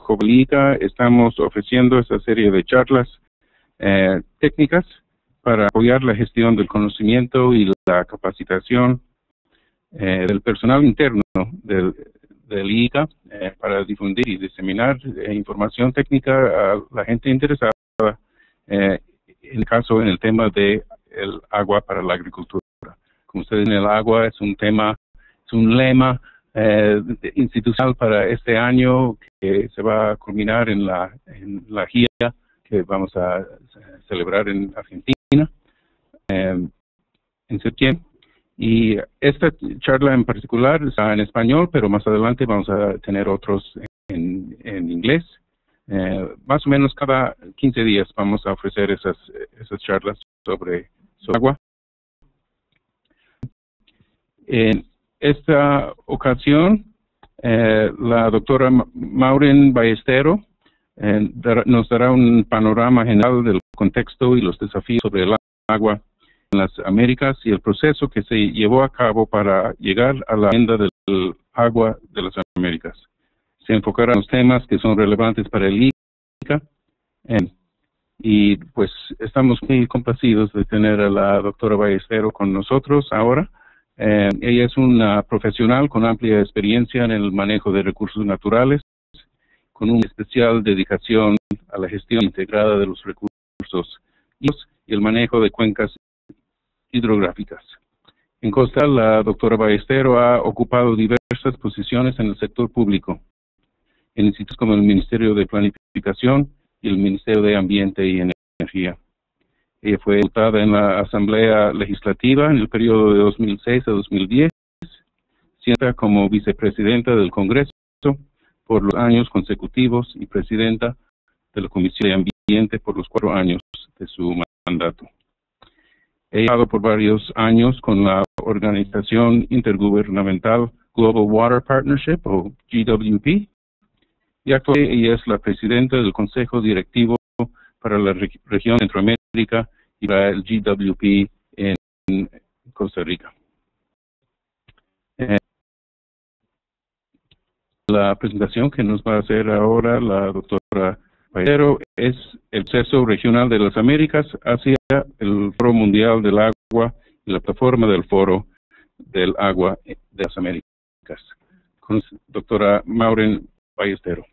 Jovelica estamos ofreciendo esta serie de charlas técnicas para apoyar la gestión del conocimiento y la capacitación del personal interno del ICA para difundir y diseminar información técnica a la gente interesada, en el tema de el agua para la agricultura. Como ustedes ven, el agua es un tema, es un lema institucional para este año que se va a culminar en la gira que vamos a celebrar en Argentina en septiembre. Y esta charla en particular está en español, pero más adelante vamos a tener otros en inglés. Más o menos cada 15 días vamos a ofrecer esas charlas sobre agua. En esta ocasión, la doctora Maureen Ballesteros nos dará un panorama general del contexto y los desafíos sobre el agua en las Américas y el proceso que se llevó a cabo para llegar a la agenda del agua de las Américas. Se enfocará en los temas que son relevantes para el ICA y pues estamos muy complacidos de tener a la doctora Ballesteros con nosotros ahora. Ella es una profesional con amplia experiencia en el manejo de recursos naturales, con una especial dedicación a la gestión integrada de los recursos y el manejo de cuencas hidrográficas. En Costa, la doctora Ballesteros ha ocupado diversas posiciones en el sector público, en institutos como el Ministerio de Planificación y el Ministerio de Ambiente y Energía. Ella fue diputada en la Asamblea Legislativa en el periodo de 2006 a 2010, siendo como vicepresidenta del Congreso por los años consecutivos y presidenta de la Comisión de Ambiente por los 4 años de su mandato. He trabajado por varios años con la Organización Intergubernamental Global Water Partnership, o GWP, y actualmente ella es la presidenta del Consejo Directivo para la región Centroamérica y para el GWP en Costa Rica. La presentación que nos va a hacer ahora la doctora Ballesteros es el proceso regional de las Américas hacia el Foro Mundial del Agua y la plataforma del Foro del Agua de las Américas. Con la doctora Maureen Ballesteros.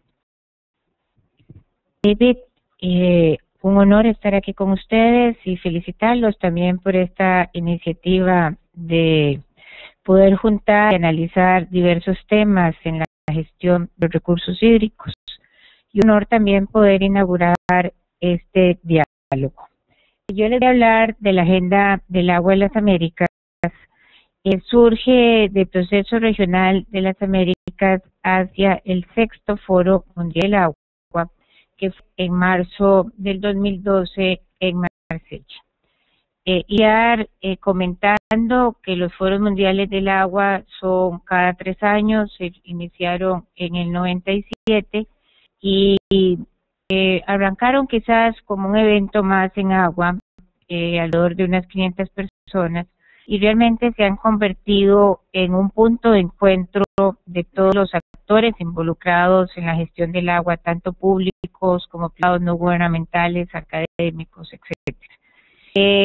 David, un honor estar aquí con ustedes y felicitarlos también por esta iniciativa de poder juntar y analizar diversos temas en la gestión de los recursos hídricos. Y un honor también poder inaugurar este diálogo. Yo les voy a hablar de la agenda del agua en las Américas. Surge del proceso regional de las Américas hacia el 6º Foro Mundial del Agua, que fue en marzo del 2012 en Marsella. Comentando que los foros mundiales del agua son cada 3 años, se iniciaron en el 97 y arrancaron quizás como un evento más en agua, alrededor de unas 500 personas, y realmente se han convertido en un punto de encuentro de todos los actores involucrados en la gestión del agua, tanto públicos como privados, no gubernamentales, académicos, etcétera.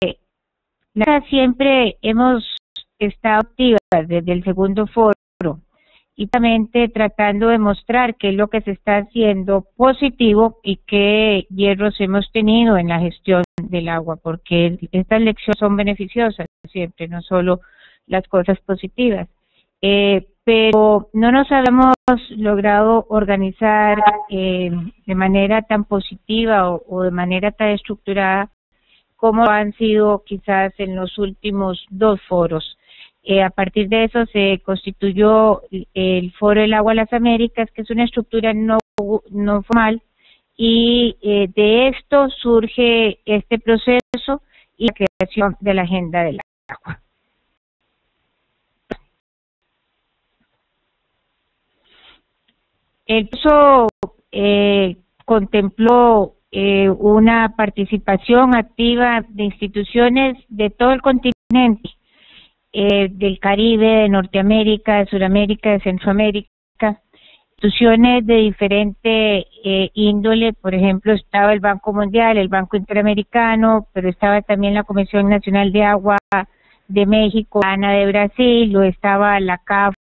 Siempre hemos estado activas desde el 2º foro y realmente tratando de mostrar qué es lo que se está haciendo positivo y qué hierros hemos tenido en la gestión del agua, porque estas lecciones son beneficiosas siempre, no solo las cosas positivas. Pero no nos habíamos logrado organizar de manera tan positiva o de manera tan estructurada como han sido quizás en los últimos 2 foros. A partir de eso se constituyó el Foro del Agua de las Américas, que es una estructura no formal, y de esto surge este proceso y la creación de la Agenda del Agua. El proceso contempló una participación activa de instituciones de todo el continente, del Caribe, de Norteamérica, de Sudamérica, de Centroamérica, instituciones de diferente índole. Por ejemplo, estaba el Banco Mundial, el Banco Interamericano, pero estaba también la Comisión Nacional de Agua de México, ANA de Brasil, o estaba la CAF,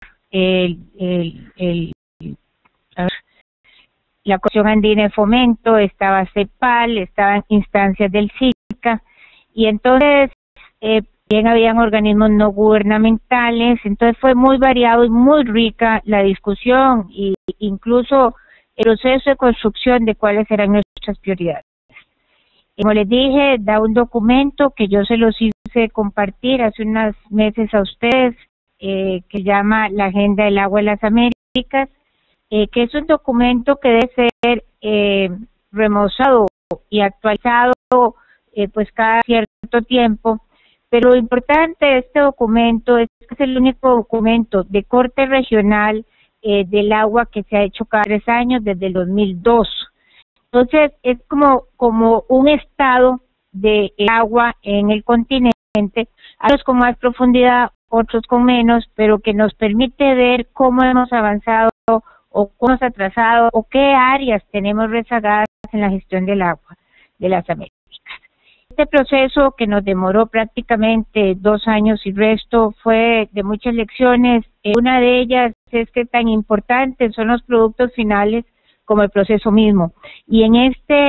la Comisión Andina de Fomento, estaba CEPAL, estaban instancias del SICA, y entonces bien habían organismos no gubernamentales. Entonces fue muy variado y muy rica la discusión, e incluso el proceso de construcción de cuáles eran nuestras prioridades. Como les dije, da un documento que yo se los hice compartir hace unos meses a ustedes, que se llama la Agenda del Agua de las Américas, que es un documento que debe ser remozado y actualizado pues cada cierto tiempo. Pero lo importante de este documento es que es el único documento de corte regional del agua que se ha hecho cada 3 años desde el 2002. Entonces es como un estado de agua en el continente, algunos con más profundidad, otros con menos, pero que nos permite ver cómo hemos avanzado o cómo hemos atrasado o qué áreas tenemos rezagadas en la gestión del agua de las Américas. Este proceso, que nos demoró prácticamente 2 años y resto, fue de muchas lecciones. Una de ellas es que tan importantes son los productos finales como el proceso mismo. Y en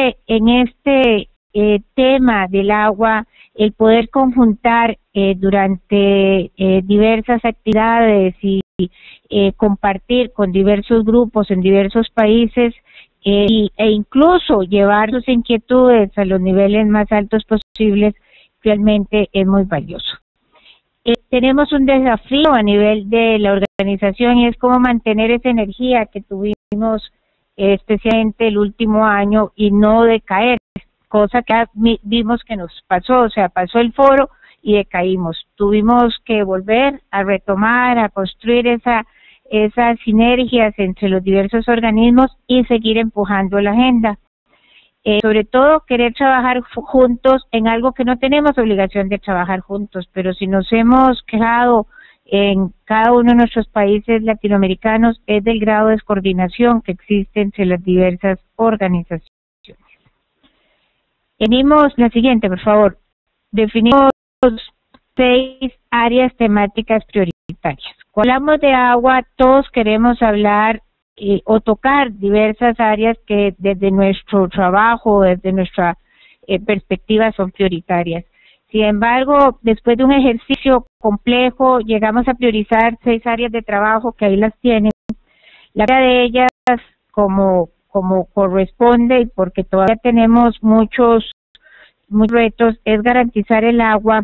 este tema del agua, el poder conjuntar durante diversas actividades y compartir con diversos grupos en diversos países, e incluso llevar sus inquietudes a los niveles más altos posibles, realmente es muy valioso. Tenemos un desafío a nivel de la organización, y es cómo mantener esa energía que tuvimos especialmente el último año y no decaer, cosa que vimos que nos pasó. O sea, pasó el foro y decaímos. Tuvimos que volver a retomar, a construir esas sinergias entre los diversos organismos y seguir empujando la agenda. Sobre todo, querer trabajar juntos en algo que no tenemos obligación de trabajar juntos, pero si nos hemos quejado en cada uno de nuestros países latinoamericanos es del grado de descoordinación que existe entre las diversas organizaciones. Venimos la siguiente, por favor. Definimos 6 áreas temáticas prioritarias. Cuando hablamos de agua, todos queremos hablar o tocar diversas áreas que desde nuestro trabajo, desde nuestra perspectiva son prioritarias. Sin embargo, después de un ejercicio complejo, llegamos a priorizar 6 áreas de trabajo que ahí las tienen. La primera de ellas, como corresponde y porque todavía tenemos muchos retos, es garantizar el agua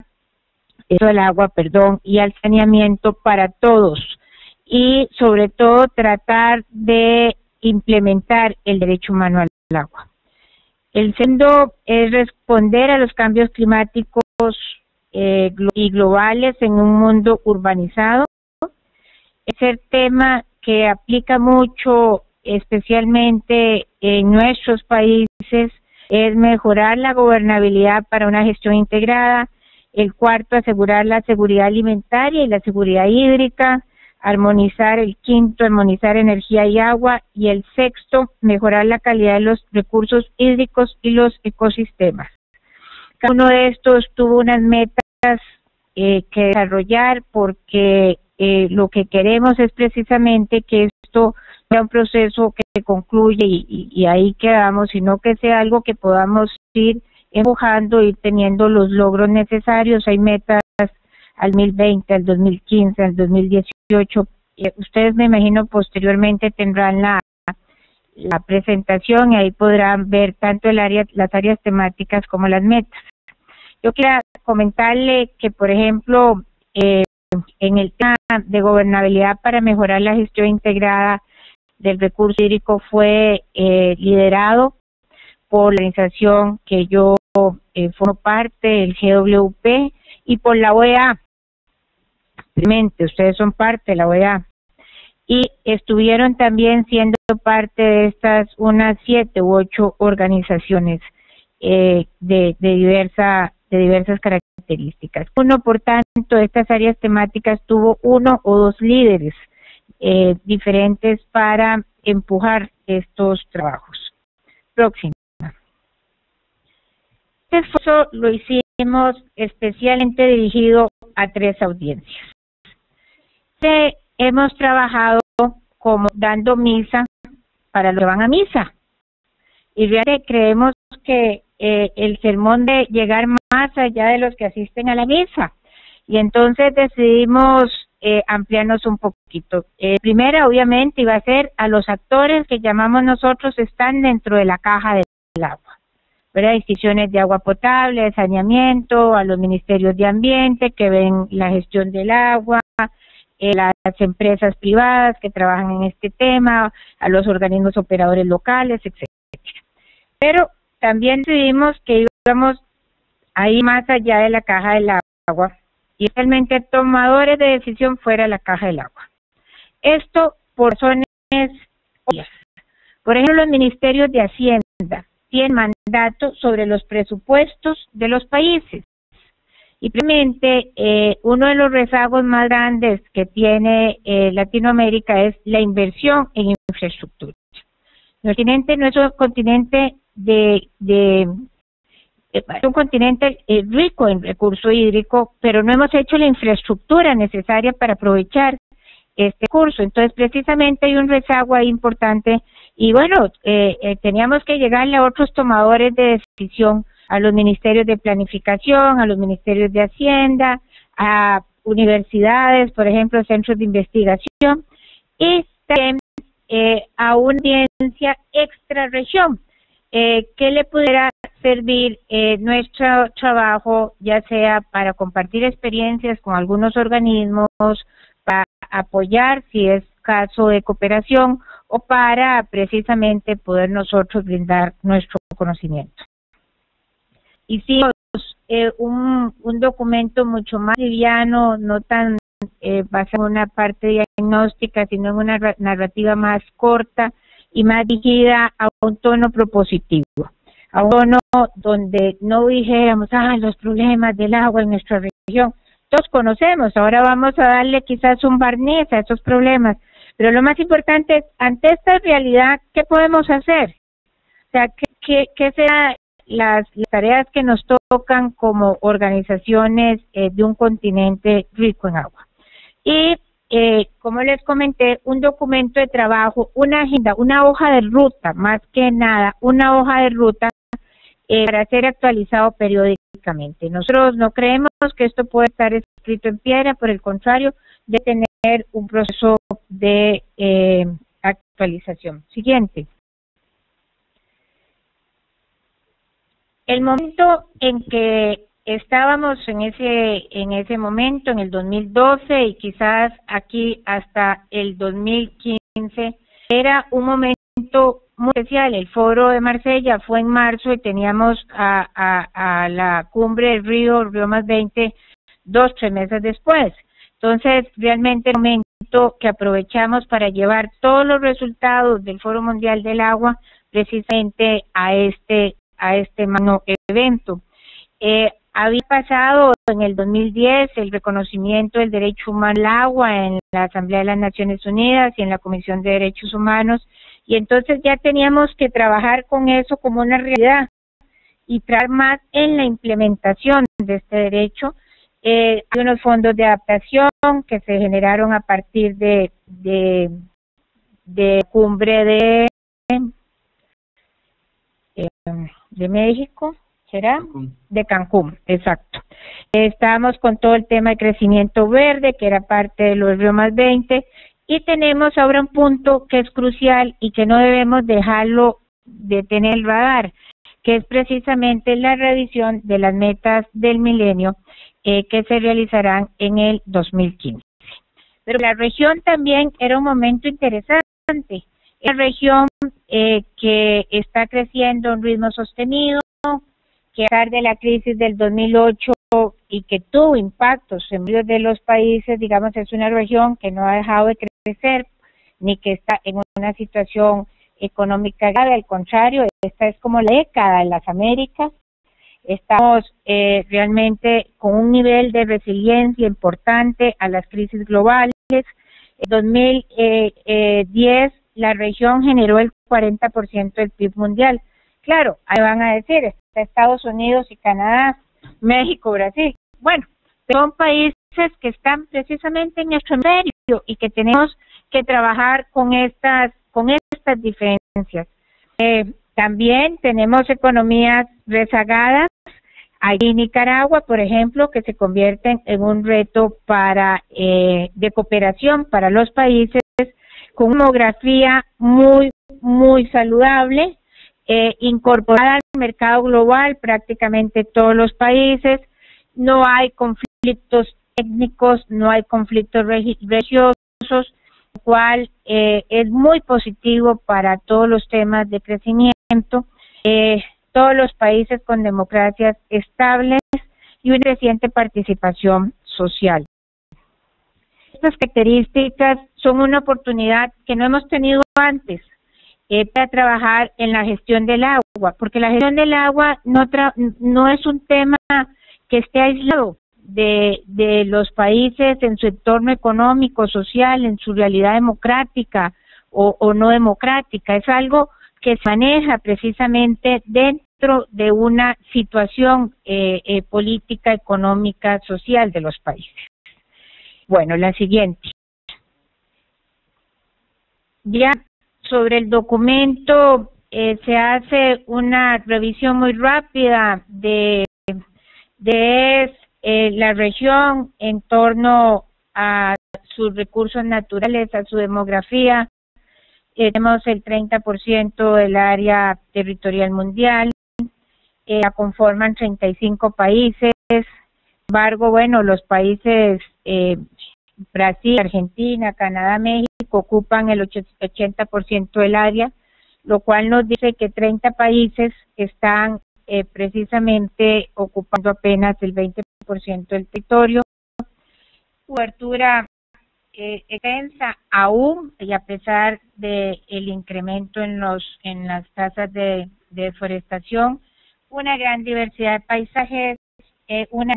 y el saneamiento para todos, y sobre todo tratar de implementar el derecho humano al agua. El segundo es responder a los cambios climáticos y globales en un mundo urbanizado. Es el tema que aplica mucho, especialmente en nuestros países, es mejorar la gobernabilidad para una gestión integrada. El cuarto, asegurar la seguridad alimentaria y la seguridad hídrica. Armonizar, el quinto, armonizar energía y agua. Y el sexto, mejorar la calidad de los recursos hídricos y los ecosistemas. Cada uno de estos tuvo unas metas que desarrollar, porque lo que queremos es precisamente que esto sea un proceso que se concluye y ahí quedamos, sino que sea algo que podamos ir empujando, ir teniendo los logros necesarios. Hay metas al 2020, al 2015, al 2018. Ustedes, me imagino, posteriormente tendrán la presentación y ahí podrán ver tanto las áreas temáticas como las metas. Yo quiero comentarle que, por ejemplo, en el tema de gobernabilidad para mejorar la gestión integrada del recurso hídrico fue liderado por la organización que yo formo parte, el GWP, y por la OEA. Simplemente, ustedes son parte de la OEA. Y estuvieron también siendo parte de estas unas 7 u 8 organizaciones de diversas características. Por tanto, estas áreas temáticas tuvo 1 o 2 líderes diferentes para empujar estos trabajos. Próximo. Este esfuerzo lo hicimos especialmente dirigido a 3 audiencias. Hemos trabajado como dando misa para los que van a misa. Y realmente creemos que el sermón de llegar más allá de los que asisten a la misa. Y entonces decidimos ampliarnos un poquito. Primero, obviamente, iba a ser a los actores que llamamos nosotros están dentro de la caja del agua. ¿Verdad? Instituciones de agua potable, de saneamiento, a los ministerios de ambiente que ven la gestión del agua, las empresas privadas que trabajan en este tema, a los organismos operadores locales, etcétera. Pero también decidimos que íbamos a ir más allá de la caja del agua y realmente tomadores de decisión fuera de la caja del agua. Esto por razones obvias. Por ejemplo, los ministerios de Hacienda tienen mandato sobre los presupuestos de los países. Y realmente uno de los rezagos más grandes que tiene Latinoamérica es la inversión en infraestructura. Nuestro continente no es un continente es un continente rico en recurso hídrico, pero no hemos hecho la infraestructura necesaria para aprovechar este curso. Entonces, precisamente hay un rezago ahí importante y bueno, teníamos que llegarle a otros tomadores de decisión, a los ministerios de planificación, a los ministerios de Hacienda, a universidades, por ejemplo, centros de investigación, y también a una audiencia extrarregión que le pudiera servir nuestro trabajo, ya sea para compartir experiencias con algunos organismos, para apoyar si es caso de cooperación o para precisamente poder nosotros brindar nuestro conocimiento. Hicimos un documento mucho más liviano, no tan basado en una parte diagnóstica, sino en una narrativa más corta y más dirigida a un tono propositivo, a un tono donde no dijéramos, los problemas del agua en nuestra región, todos conocemos, ahora vamos a darle quizás un barniz a esos problemas, pero lo más importante es, ante esta realidad, ¿qué podemos hacer? O sea, ¿qué serán las tareas que nos tocan como organizaciones de un continente rico en agua? Y como les comenté, un documento de trabajo, una agenda, una hoja de ruta, más que nada, una hoja de ruta para ser actualizado periódicamente. Nosotros no creemos que esto pueda estar escrito en piedra, por el contrario, de tener un proceso de actualización. Siguiente. El momento en que estábamos en ese momento, en el 2012 y quizás aquí hasta el 2015, era un momento muy especial. El foro de Marsella fue en marzo y teníamos a la cumbre del Río +20, 2-3 meses después. Entonces, realmente el momento que aprovechamos para llevar todos los resultados del Foro Mundial del Agua precisamente a este magno evento. Había pasado en el 2010 el reconocimiento del derecho humano al agua en la Asamblea de las Naciones Unidas y en la Comisión de Derechos Humanos, y entonces ya teníamos que trabajar con eso como una realidad y trabajar más en la implementación de este derecho. Hay unos fondos de adaptación que se generaron a partir de cumbre de México, ¿será? Cancún. De Cancún, exacto. Estábamos con todo el tema de crecimiento verde, que era parte de los Río +20, y tenemos ahora un punto que es crucial y que no debemos dejarlo de tener el radar, que es precisamente la revisión de las metas del milenio que se realizarán en el 2015. Pero la región también era un momento interesante. Es una región que está creciendo a un ritmo sostenido, que a pesar de la crisis del 2008 y que tuvo impactos en varios de los países, digamos, es una región que no ha dejado de crecer, ni que está en una situación económica grave, al contrario, esta es como la década de las Américas. Estamos realmente con un nivel de resiliencia importante a las crisis globales. En 2010 la región generó el 40% del PIB mundial. Claro, ahí van a decir, está Estados Unidos y Canadá, México, Brasil. Bueno, son países que están precisamente en nuestro hemisferio y que tenemos que trabajar con estas diferencias. También tenemos economías rezagadas. Hay Nicaragua, por ejemplo, que se convierten en un reto de cooperación para los países con una demografía muy saludable, incorporada al mercado global prácticamente todos los países. No hay conflictos étnicos, no hay conflictos religiosos, lo cual es muy positivo para todos los temas de crecimiento. Todos los países con democracias estables y una creciente participación social. Estas características son una oportunidad que no hemos tenido antes para trabajar en la gestión del agua, porque la gestión del agua no es un tema que esté aislado de los países en su entorno económico, social, en su realidad democrática o no democrática. Es algo que se maneja precisamente dentro de una situación política, económica, social de los países. Bueno, la siguiente. Ya sobre el documento se hace una revisión muy rápida de la región en torno a sus recursos naturales, a su demografía. Tenemos el 30% del área territorial mundial, la conforman 35 países. Sin embargo, bueno, los países Brasil, Argentina, Canadá, México ocupan el 80% del área, lo cual nos dice que 30 países están precisamente ocupando apenas el 20% del territorio. Cobertura extensa aún, y a pesar de el incremento en las tasas de deforestación, una gran diversidad de paisajes, una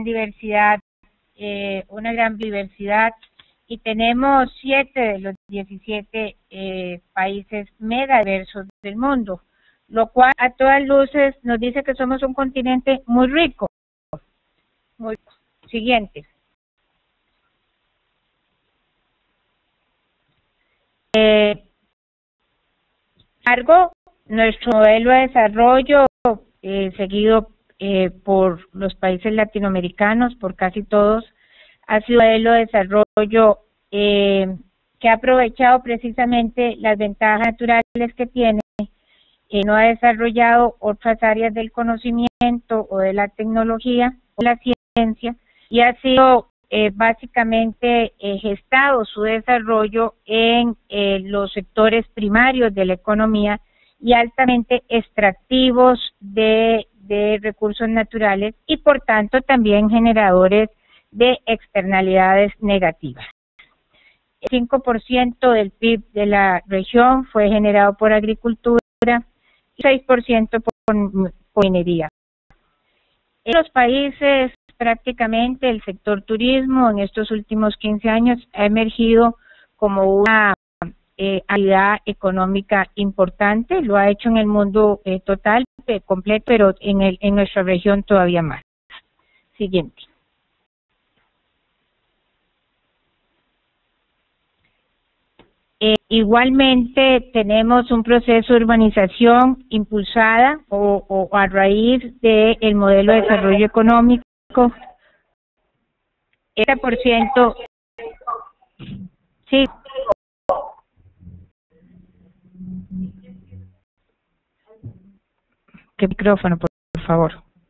gran diversidad, y tenemos 7 de los 17 países megadiversos del mundo, lo cual a todas luces nos dice que somos un continente muy rico. Siguiente. Nuestro modelo de desarrollo, seguido por los países latinoamericanos, por casi todos, ha sido un modelo de desarrollo que ha aprovechado precisamente las ventajas naturales que tiene, no ha desarrollado otras áreas del conocimiento o de la tecnología o la ciencia, y ha sido básicamente gestado su desarrollo en los sectores primarios de la economía y altamente extractivos de recursos naturales, y por tanto también generadores de externalidades negativas. El 5% del PIB de la región fue generado por agricultura y 6% por minería. En los países, prácticamente el sector turismo en estos últimos 15 años ha emergido como una actividad económica importante. Lo ha hecho en el mundo total, completo, pero en nuestra región todavía más. Siguiente. Igualmente tenemos un proceso de urbanización impulsada o a raíz del modelo de desarrollo económico. 70%, sí. ¿Qué micrófono, por favor?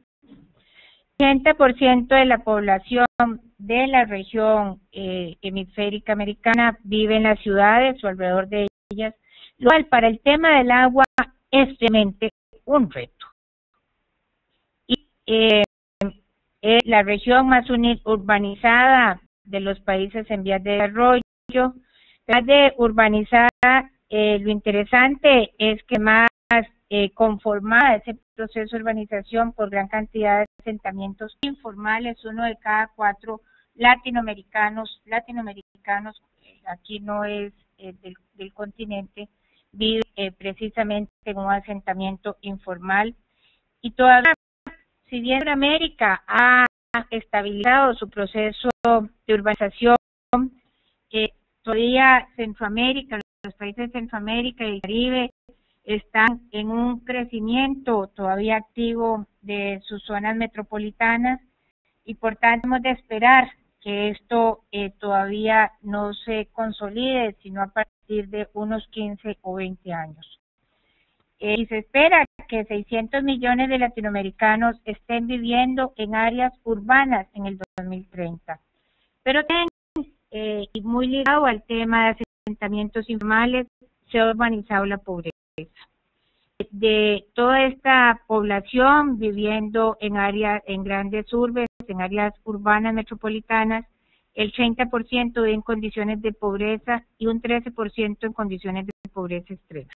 80% de la población de la región hemisférica americana vive en las ciudades o alrededor de ellas, lo cual para el tema del agua es realmente un reto. Y la región más urbanizada de los países en vías de desarrollo. La de urbanizada, lo interesante es que más conformada ese proceso de urbanización por gran cantidad de asentamientos informales. 1 de cada 4 latinoamericanos aquí no es del continente, vive precisamente en un asentamiento informal. Y todavía, si bien América ha estabilizado su proceso de urbanización, todavía Centroamérica, los países de Centroamérica y el Caribe están en un crecimiento todavía activo de sus zonas metropolitanas, y por tanto hemos de esperar que esto todavía no se consolide, sino a partir de unos 15 o 20 años. Y se espera que 600 millones de latinoamericanos estén viviendo en áreas urbanas en el 2030. Pero también, y muy ligado al tema de asentamientos informales, se ha urbanizado la pobreza. De toda esta población viviendo en áreas, en grandes urbes, en áreas urbanas metropolitanas, el 30% vive en condiciones de pobreza y un 13% en condiciones de pobreza extrema.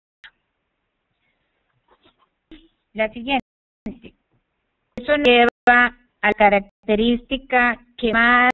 La siguiente. Eso nos lleva a la característica que más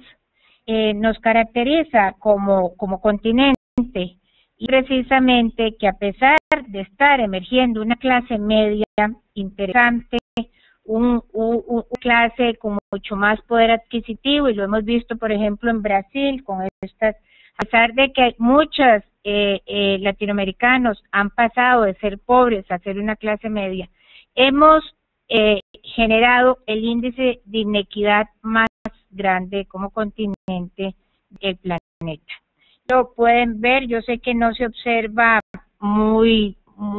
nos caracteriza como continente, y precisamente que a pesar de estar emergiendo una clase media interesante, una clase con mucho más poder adquisitivo, y lo hemos visto por ejemplo en Brasil con estas, a pesar de que muchos latinoamericanos han pasado de ser pobres a ser una clase media, hemos generado el índice de inequidad más grande como continente del planeta. Lo pueden ver, yo sé que no se observa muy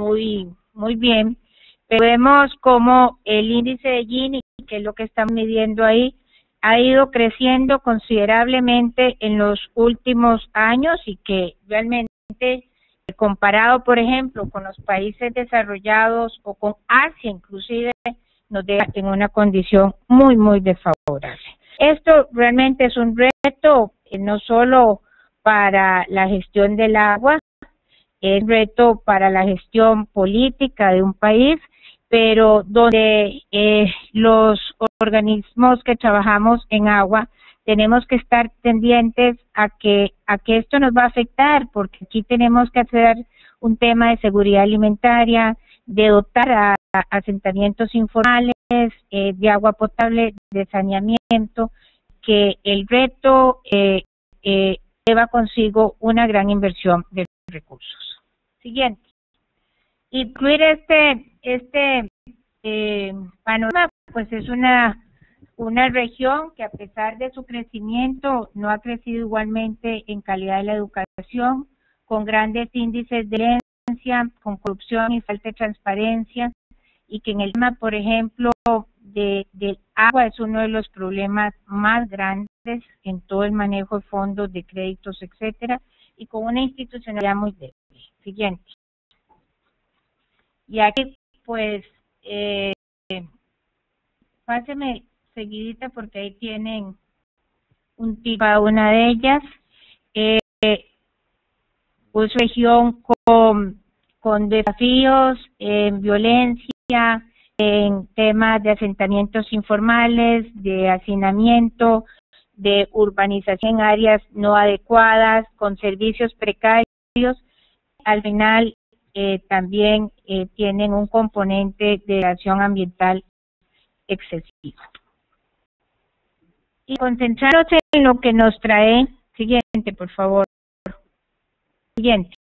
bien, pero vemos como el índice de Gini, que es lo que estamos midiendo ahí, ha ido creciendo considerablemente en los últimos años, y que realmente, comparado por ejemplo con los países desarrollados o con Asia inclusive, nos deja en una condición muy desfavorable. Esto realmente es un reto, no solo para la gestión del agua, es un reto para la gestión política de un país, pero donde los organismos que trabajamos en agua tenemos que estar pendientes a que esto nos va a afectar, porque aquí tenemos que hacer un tema de seguridad alimentaria, de dotar a asentamientos informales de agua potable, de saneamiento, que el reto lleva consigo una gran inversión de recursos. Siguiente. Incluir este panorama, pues es una región que a pesar de su crecimiento no ha crecido igualmente en calidad de la educación, con grandes índices de violencia, con corrupción y falta de transparencia, y que en el tema, por ejemplo, del agua es uno de los problemas más grandes en todo el manejo de fondos, de créditos, etcétera, y con una institucionalidad muy débil. Siguiente. Y aquí, pues, páseme seguidita porque ahí tienen un tip a una de ellas. Pues región con desafíos en violencia, en temas de asentamientos informales, de hacinamiento, de urbanización en áreas no adecuadas, con servicios precarios. Al final también tienen un componente de degradación ambiental excesivo. Y concentrarnos en lo que nos trae. Siguiente, por favor. Siguiente.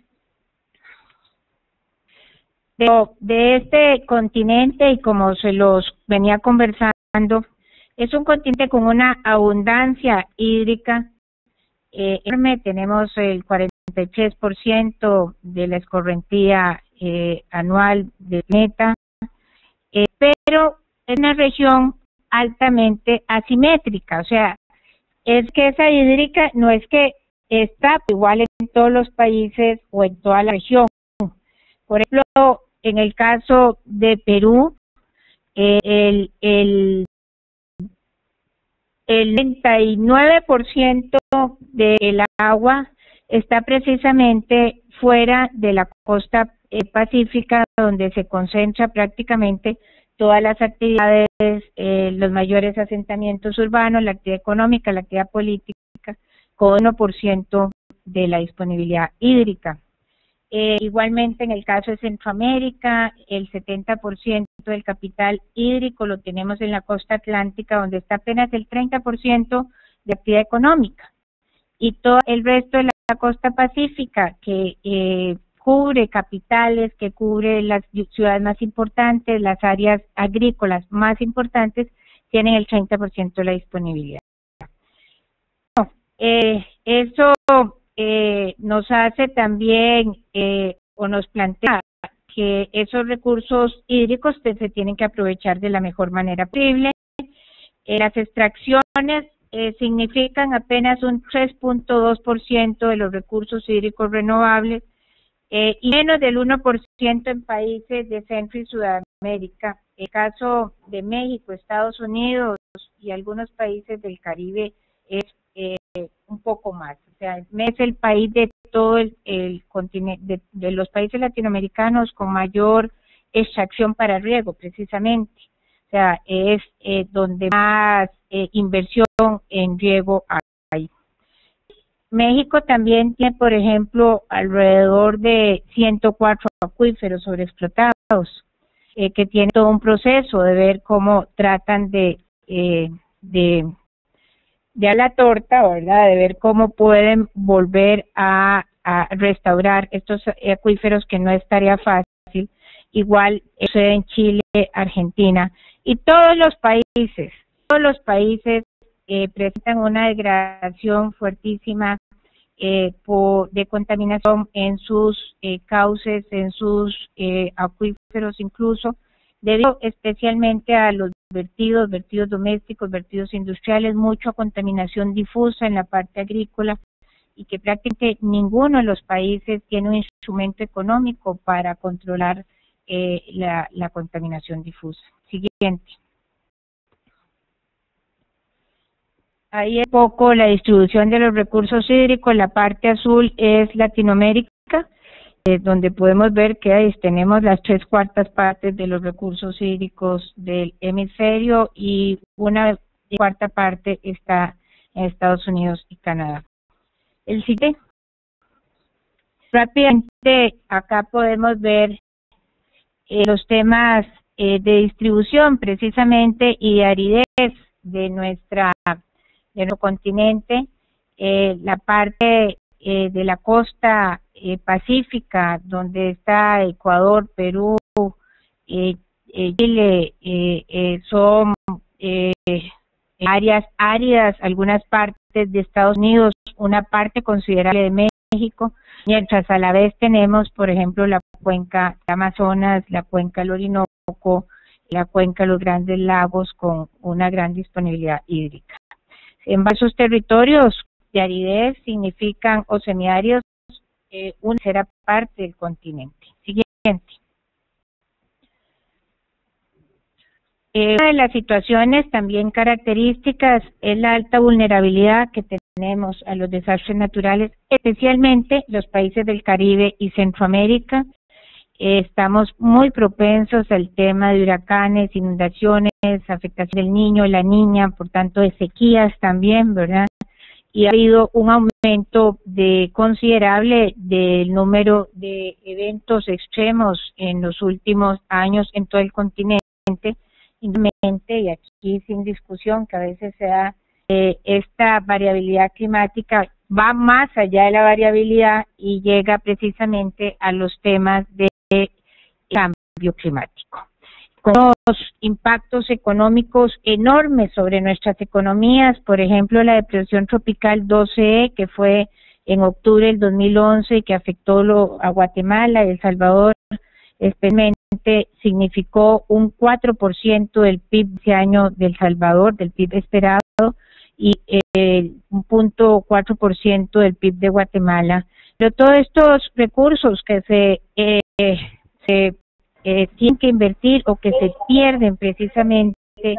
De este continente, y como se los venía conversando, es un continente con una abundancia hídrica enorme. Tenemos el 43% de la escorrentía anual del planeta, pero es una región altamente asimétrica, o sea, es que esa hídrica no es que está igual en todos los países o en toda la región. Por ejemplo, en el caso de Perú, el 99% del agua está precisamente fuera de la costa pacífica, donde se concentra prácticamente todas las actividades, los mayores asentamientos urbanos, la actividad económica, la actividad política, con 1% de la disponibilidad hídrica. Igualmente en el caso de Centroamérica, el 70% del capital hídrico lo tenemos en la costa atlántica, donde está apenas el 30% de actividad económica. Y todo el resto de la costa pacífica, que cubre capitales, que cubre las ciudades más importantes, las áreas agrícolas más importantes, tienen el 30% de la disponibilidad. Eso nos hace también o nos plantea que esos recursos hídricos se tienen que aprovechar de la mejor manera posible. Las extracciones significan apenas un 3.2% de los recursos hídricos renovables y menos del 1% en países de Centro y Sudamérica. El caso de México, Estados Unidos y algunos países del Caribe es un poco más. O sea, es el país de todo el continente, de los países latinoamericanos con mayor extracción para riego, precisamente. O sea, es donde más inversión en riego hay. México también tiene, por ejemplo, alrededor de 104 acuíferos sobreexplotados, que tienen todo un proceso de ver cómo tratan de a la torta, ¿verdad? De ver cómo pueden volver a restaurar estos acuíferos, que no es tarea fácil. Igual sucede en Chile, Argentina, y todos los países presentan una degradación fuertísima de contaminación en sus cauces, en sus acuíferos, incluso debido especialmente a los vertidos domésticos, vertidos industriales, mucha contaminación difusa en la parte agrícola, y que prácticamente ninguno de los países tiene un instrumento económico para controlar la contaminación difusa. Siguiente. Ahí es poco la distribución de los recursos hídricos. La parte azul es Latinoamérica, donde podemos ver que ahí tenemos las 3/4 partes de los recursos hídricos del hemisferio, y una 1/4 parte está en Estados Unidos y Canadá. El siguiente. Rápidamente, acá podemos ver los temas de distribución precisamente y de aridez de nuestro continente. La parte de la costa pacífica, donde está Ecuador, Perú, Chile, son áreas áridas, algunas partes de Estados Unidos, una parte considerable de México, mientras a la vez tenemos, por ejemplo, la cuenca de Amazonas, la cuenca del Orinoco, la cuenca de los Grandes Lagos, con una gran disponibilidad hídrica. En esos territorios de aridez significan, o semiáridos, una tercera parte del continente. Siguiente. Una de las situaciones también características es la alta vulnerabilidad que tenemos a los desastres naturales, especialmente los países del Caribe y Centroamérica. Estamos muy propensos al tema de huracanes, inundaciones, afectación del niño, la niña, por tanto de sequías también, ¿verdad? Y ha habido un aumento considerable del número de eventos extremos en los últimos años en todo el continente, y aquí sin discusión que a veces se da esta variabilidad climática va más allá de la variabilidad y llega precisamente a los temas de cambio climático, con unos impactos económicos enormes sobre nuestras economías. Por ejemplo, la depresión tropical 12E, que fue en octubre del 2011 y que afectó a Guatemala y El Salvador, especialmente significó un 4% del PIB ese año de El Salvador, del PIB esperado, y un 0.4% del PIB de Guatemala. Pero todos estos recursos que se tienen que invertir o que se pierden precisamente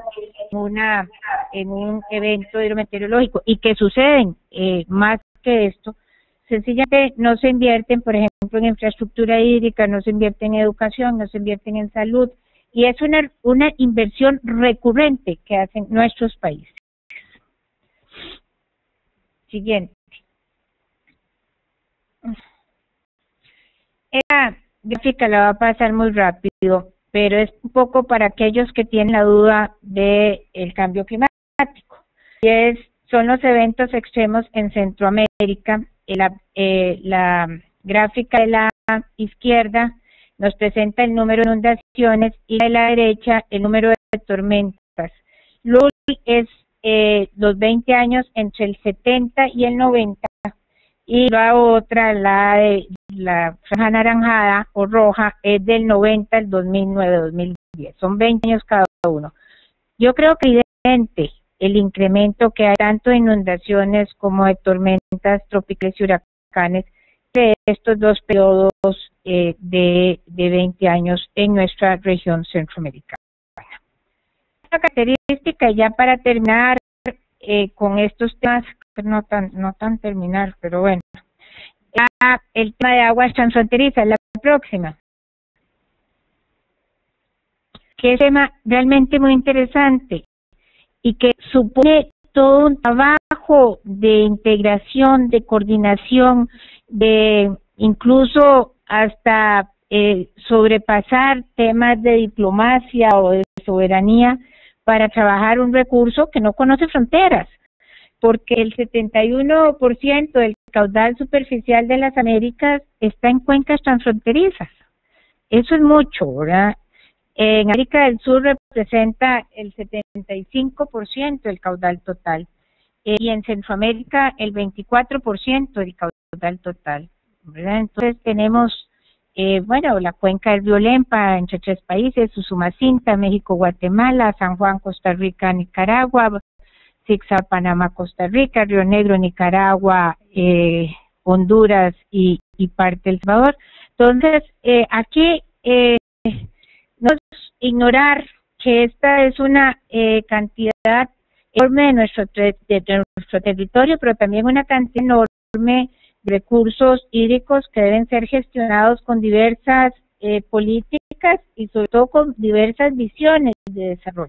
en un evento hidrometeorológico y que suceden más que esto, sencillamente no se invierten, por ejemplo, en infraestructura hídrica, no se invierte en educación, no se invierten en salud, y es una inversión recurrente que hacen nuestros países. Siguiente. Esta gráfica la va a pasar muy rápido, pero es un poco para aquellos que tienen la duda del cambio climático. Y son los eventos extremos en Centroamérica. La gráfica de la izquierda nos presenta el número de inundaciones y de la derecha el número de tormentas. Luego es los 20 años entre el 70 y el 90. Y la otra, la de la franja anaranjada o roja, es del 90 al 2009-2010. Son 20 años cada uno. Yo creo que es evidente el incremento que hay tanto de inundaciones como de tormentas tropicales y huracanes de estos dos periodos de 20 años en nuestra región centroamericana. Una característica, ya para terminar con estos temas, no tan terminar, pero bueno, el tema de aguas transfronterizas, la próxima, que es un tema realmente muy interesante y que supone todo un trabajo de integración, de coordinación, de incluso hasta sobrepasar temas de diplomacia o de soberanía para trabajar un recurso que no conoce fronteras, porque el 71% del caudal superficial de las Américas está en cuencas transfronterizas. Eso es mucho, ¿verdad? En América del Sur representa el 75% del caudal total y en Centroamérica el 24% del caudal total, ¿verdad? Entonces tenemos, la cuenca del río Lempa entre 3 países, Usumacinta, México, Guatemala, San Juan, Costa Rica, Nicaragua, Sixa, Panamá, Costa Rica, Río Negro, Nicaragua, Honduras y parte del Salvador. Entonces, aquí no es ignorar que esta es una cantidad enorme de nuestro territorio, pero también una cantidad enorme de recursos hídricos que deben ser gestionados con diversas políticas y sobre todo con diversas visiones de desarrollo.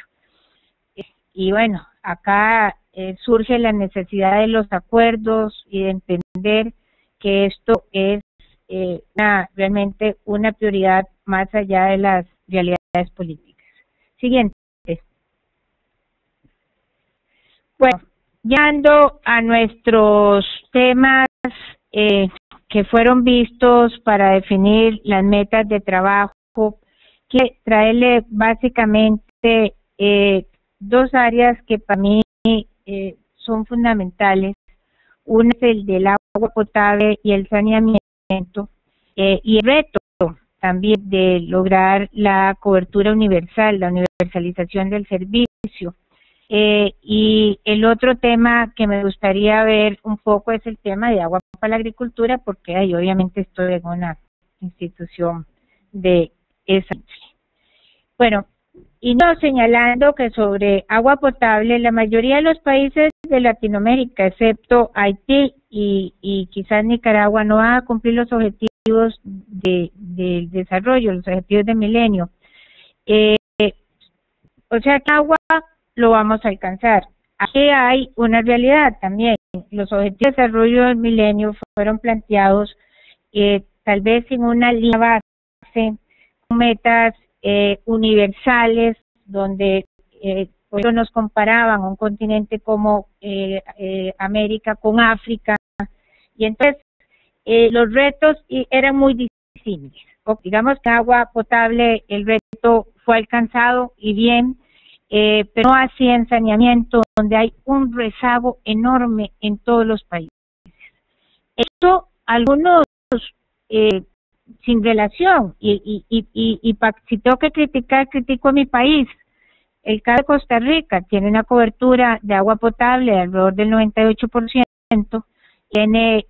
Y bueno, acá surge la necesidad de los acuerdos y de entender que esto es realmente una prioridad más allá de las realidades políticas. Siguiente. Bueno, llegando a nuestros temas que fueron vistos para definir las metas de trabajo, que traerle básicamente 2 áreas que para mí son fundamentales. Uno es el del agua potable y el saneamiento, y el reto también de lograr la cobertura universal, la universalización del servicio. Y el otro tema que me gustaría ver un poco es el tema de agua para la agricultura, porque ahí obviamente estoy en una institución de esa. Bueno, y no señalando que sobre agua potable la mayoría de los países de Latinoamérica, excepto Haití y quizás Nicaragua, no van a cumplir los objetivos del desarrollo, los objetivos de milenio. O sea que agua lo vamos a alcanzar. Aquí hay una realidad también. Los objetivos de desarrollo del milenio fueron planteados tal vez sin una línea base, con metas universales, donde nos comparaban a un continente como América con África, y entonces los retos eran muy disímiles. Digamos que agua potable, el reto fue alcanzado y bien, pero no así en saneamiento, donde hay un rezago enorme en todos los países. Esto, algunos sin relación, y si tengo que criticar, critico a mi país. El caso de Costa Rica tiene una cobertura de agua potable de alrededor del 98%, tiene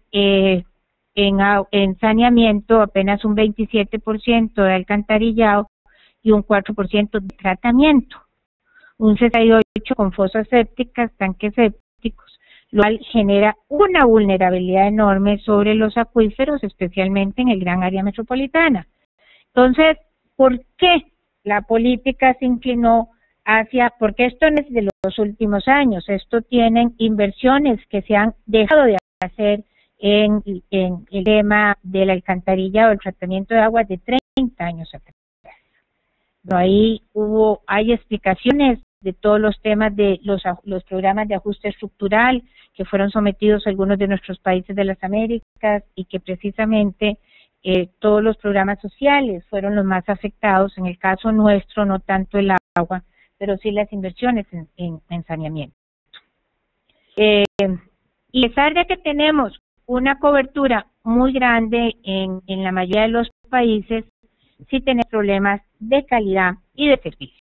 en saneamiento apenas un 27% de alcantarillado y un 4% de tratamiento, un 68% con fosas sépticas, tanques sépticos, lo cual genera una vulnerabilidad enorme sobre los acuíferos, especialmente en el gran área metropolitana. Entonces, ¿por qué la política se inclinó porque esto no es de los últimos años, esto tienen inversiones que se han dejado de hacer en el tema de la alcantarilla o el tratamiento de agua de 30 años atrás. Pero ahí hay explicaciones de todos los temas de los programas de ajuste estructural que fueron sometidos a algunos de nuestros países de las Américas y que precisamente todos los programas sociales fueron los más afectados. En el caso nuestro, no tanto el agua, pero sí las inversiones en saneamiento. Y a pesar de que tenemos una cobertura muy grande en la mayoría de los países, sí tenemos problemas de calidad y de servicio.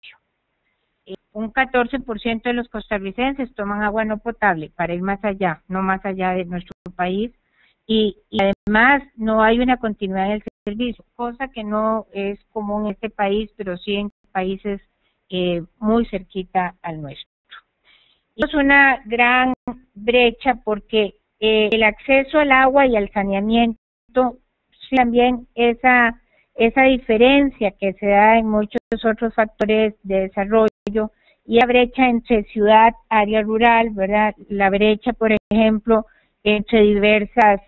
Un 14% de los costarricenses toman agua no potable, para ir más allá, no más allá de nuestro país, y además no hay una continuidad en el servicio, cosa que no es común en este país, pero sí en países muy cerquita al nuestro. Y es una gran brecha porque el acceso al agua y al saneamiento, también esa diferencia que se da en muchos otros factores de desarrollo, y la brecha entre ciudad, área rural, ¿verdad? La brecha, por ejemplo, entre diversas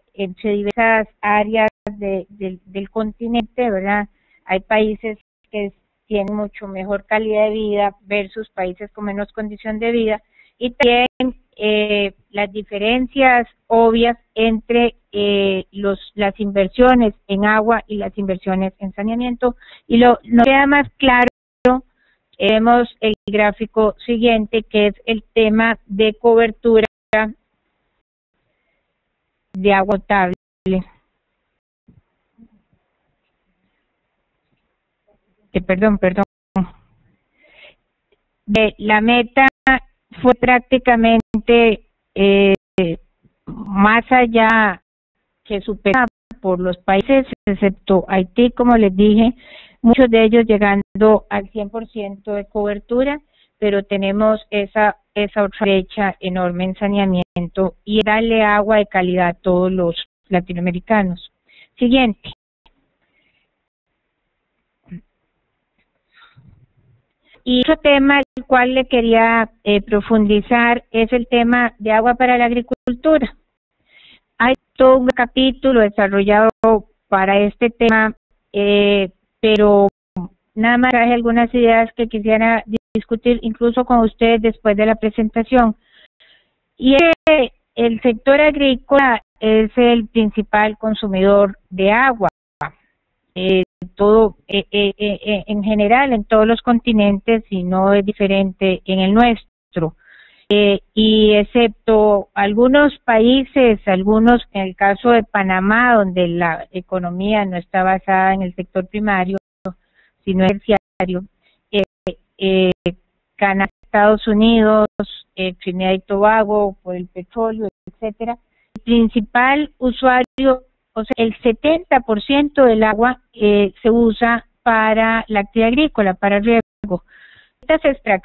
áreas del continente, ¿verdad? Hay países que tienen mucho mejor calidad de vida versus países con menos condición de vida, y también las diferencias obvias entre las inversiones en agua y las inversiones en saneamiento. Y nos queda más claro, vemos el gráfico siguiente, que es el tema de cobertura de agua potable. Perdón. La meta fue prácticamente más allá que superada por los países, excepto Haití, como les dije, muchos de ellos llegando al 100% de cobertura, pero tenemos esa otra brecha enorme en saneamiento y darle agua de calidad a todos los latinoamericanos. Siguiente. Y otro tema el cual le quería profundizar es el tema de agua para la agricultura. Hay todo un capítulo desarrollado para este tema, pero nada más traje algunas ideas que quisiera discutir incluso con ustedes después de la presentación. Y el sector agrícola es el principal consumidor de agua. En general en todos los continentes, y no es diferente en el nuestro, y excepto algunos países, en el caso de Panamá, donde la economía no está basada en el sector primario sino en el terciario, Canadá, Estados Unidos, Trinidad y Tobago por el petróleo, etcétera, el principal usuario, o sea, el 70% del agua se usa para la actividad agrícola, para riego. Estas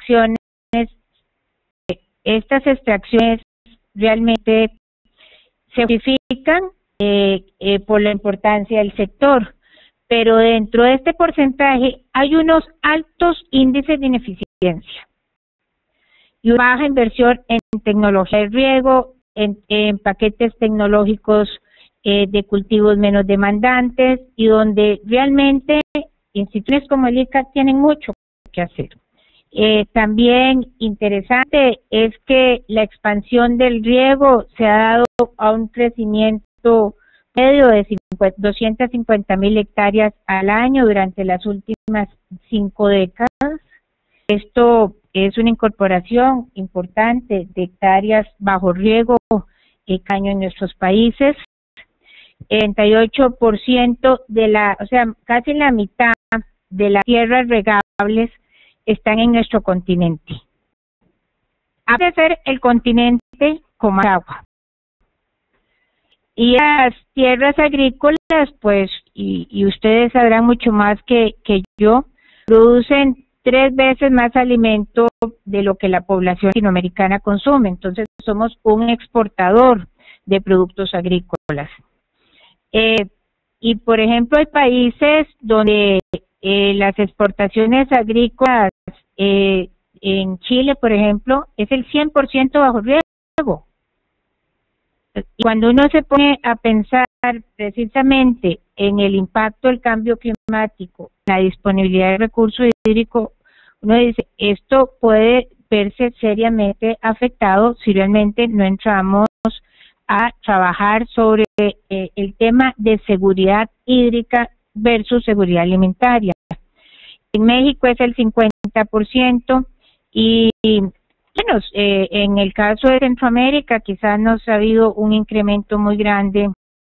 extracciones realmente se justifican por la importancia del sector, pero dentro de este porcentaje hay unos altos índices de ineficiencia y una baja inversión en tecnología de riego, en paquetes tecnológicos de cultivos menos demandantes, y donde realmente instituciones como el ICA tienen mucho que hacer. También interesante es que la expansión del riego se ha dado a un crecimiento medio de 250,000 hectáreas al año durante las últimas 5 décadas. Esto es una incorporación importante de hectáreas bajo riego cada año en nuestros países. 38% o sea, casi la mitad de las tierras regables están en nuestro continente. Ha de ser el continente con más agua. Y las tierras agrícolas, pues, y ustedes sabrán mucho más que yo, producen 3 veces más alimento de lo que la población latinoamericana consume. Entonces, somos un exportador de productos agrícolas. Y, por ejemplo, hay países donde las exportaciones agrícolas, en Chile, por ejemplo, es el 100% bajo riego. Y cuando uno se pone a pensar precisamente en el impacto del cambio climático, la disponibilidad de recursos hídricos, uno dice, esto puede verse seriamente afectado si realmente no entramos a trabajar sobre el tema de seguridad hídrica versus seguridad alimentaria. En México es el 50% y bueno, en el caso de Centroamérica quizás no ha habido un incremento muy grande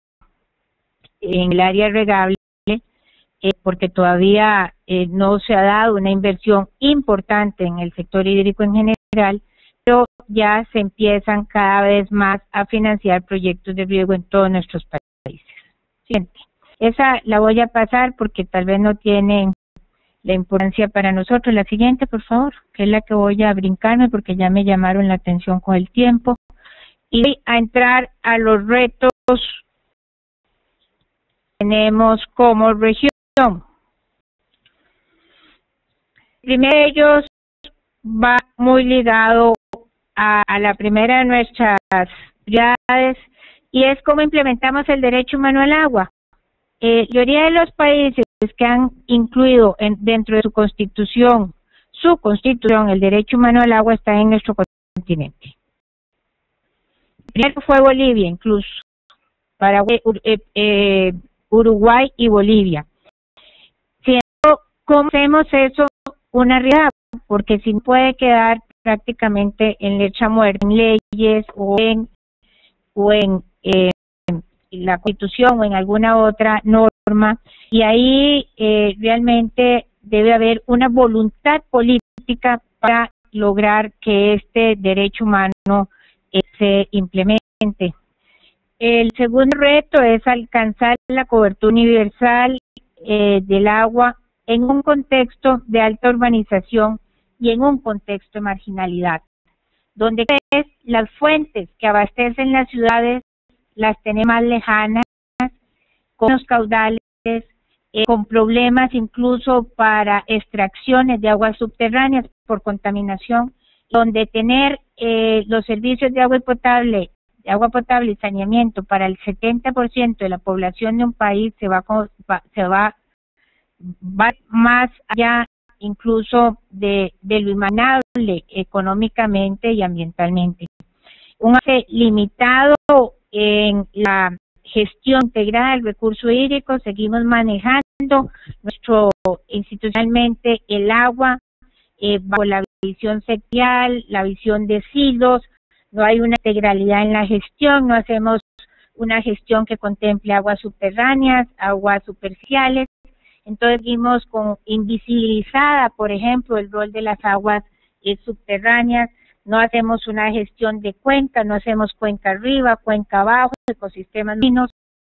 en el área regable porque todavía no se ha dado una inversión importante en el sector hídrico en general, pero ya se empiezan cada vez más a financiar proyectos de riego en todos nuestros países. Siguiente. Esa la voy a pasar porque tal vez no tiene la importancia para nosotros. La siguiente, por favor, que es la que voy a brincarme porque ya me llamaron la atención con el tiempo. Y voy a entrar a los retos que tenemos como región. El primero de ellos va muy ligado a la primera de nuestras prioridades y es cómo implementamos el derecho humano al agua. La mayoría de los países que han incluido dentro de su constitución, el derecho humano al agua está en nuestro continente. El primero fue Bolivia, incluso, Paraguay, Uruguay y Bolivia. ¿Cómo hacemos eso una realidad? Porque si no puede quedar prácticamente en letra muerta, en leyes o en la Constitución o en alguna otra norma, y ahí realmente debe haber una voluntad política para lograr que este derecho humano se implemente. El segundo reto es alcanzar la cobertura universal del agua en un contexto de alta urbanización y en un contexto de marginalidad, donde las fuentes que abastecen las ciudades las tenemos más lejanas, con los caudales, con problemas incluso para extracciones de aguas subterráneas por contaminación, donde tener los servicios de agua potable y saneamiento para el 70% de la población de un país se va más allá incluso de lo imaginable económicamente y ambientalmente. Un avance limitado en la gestión integrada del recurso hídrico, seguimos manejando institucionalmente el agua bajo la visión sectorial, la visión de silos, no hay una integralidad en la gestión, no hacemos una gestión que contemple aguas subterráneas, aguas superficiales, entonces seguimos con invisibilizada, por ejemplo, el rol de las aguas subterráneas, no hacemos una gestión de cuenca, no hacemos cuenca arriba, cuenca abajo, ecosistemas marinos,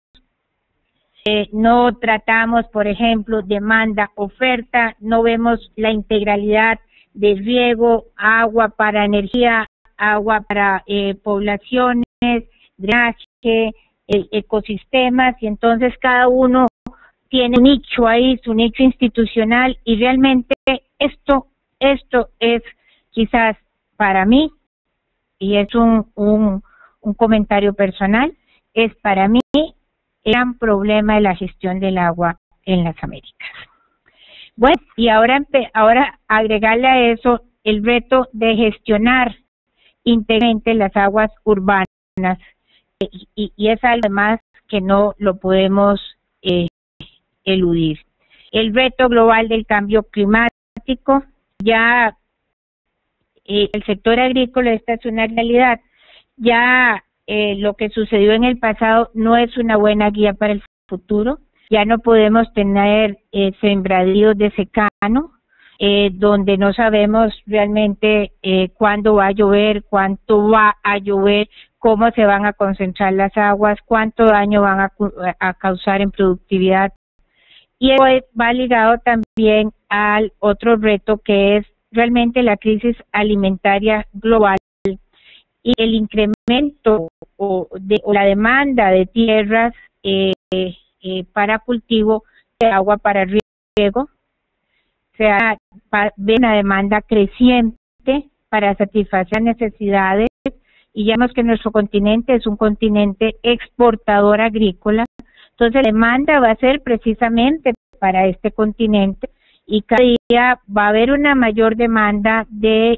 no tratamos, por ejemplo, demanda, oferta, no vemos la integralidad de riego, agua para energía, agua para poblaciones, drenaje, ecosistemas, y entonces cada uno tiene un nicho ahí, su nicho institucional, y realmente esto es quizás para mí, y es un comentario personal, es para mí el gran problema de la gestión del agua en las Américas. Bueno, y ahora agregarle a eso el reto de gestionar íntegramente las aguas urbanas, y es algo más que no lo podemos eludir. El reto global del cambio climático, ya el sector agrícola, esta es una realidad, ya lo que sucedió en el pasado no es una buena guía para el futuro, ya no podemos tener sembradíos de secano, donde no sabemos realmente cuándo va a llover, cuánto va a llover, cómo se van a concentrar las aguas, cuánto daño van a causar en productividad. Y eso va ligado también al otro reto, que es realmente la crisis alimentaria global y el incremento o la demanda de tierras para cultivo de agua para riego. O sea, ve una demanda creciente para satisfacer necesidades y ya vemos que nuestro continente es un continente exportador agrícola, entonces la demanda va a ser precisamente para este continente y cada día va a haber una mayor demanda de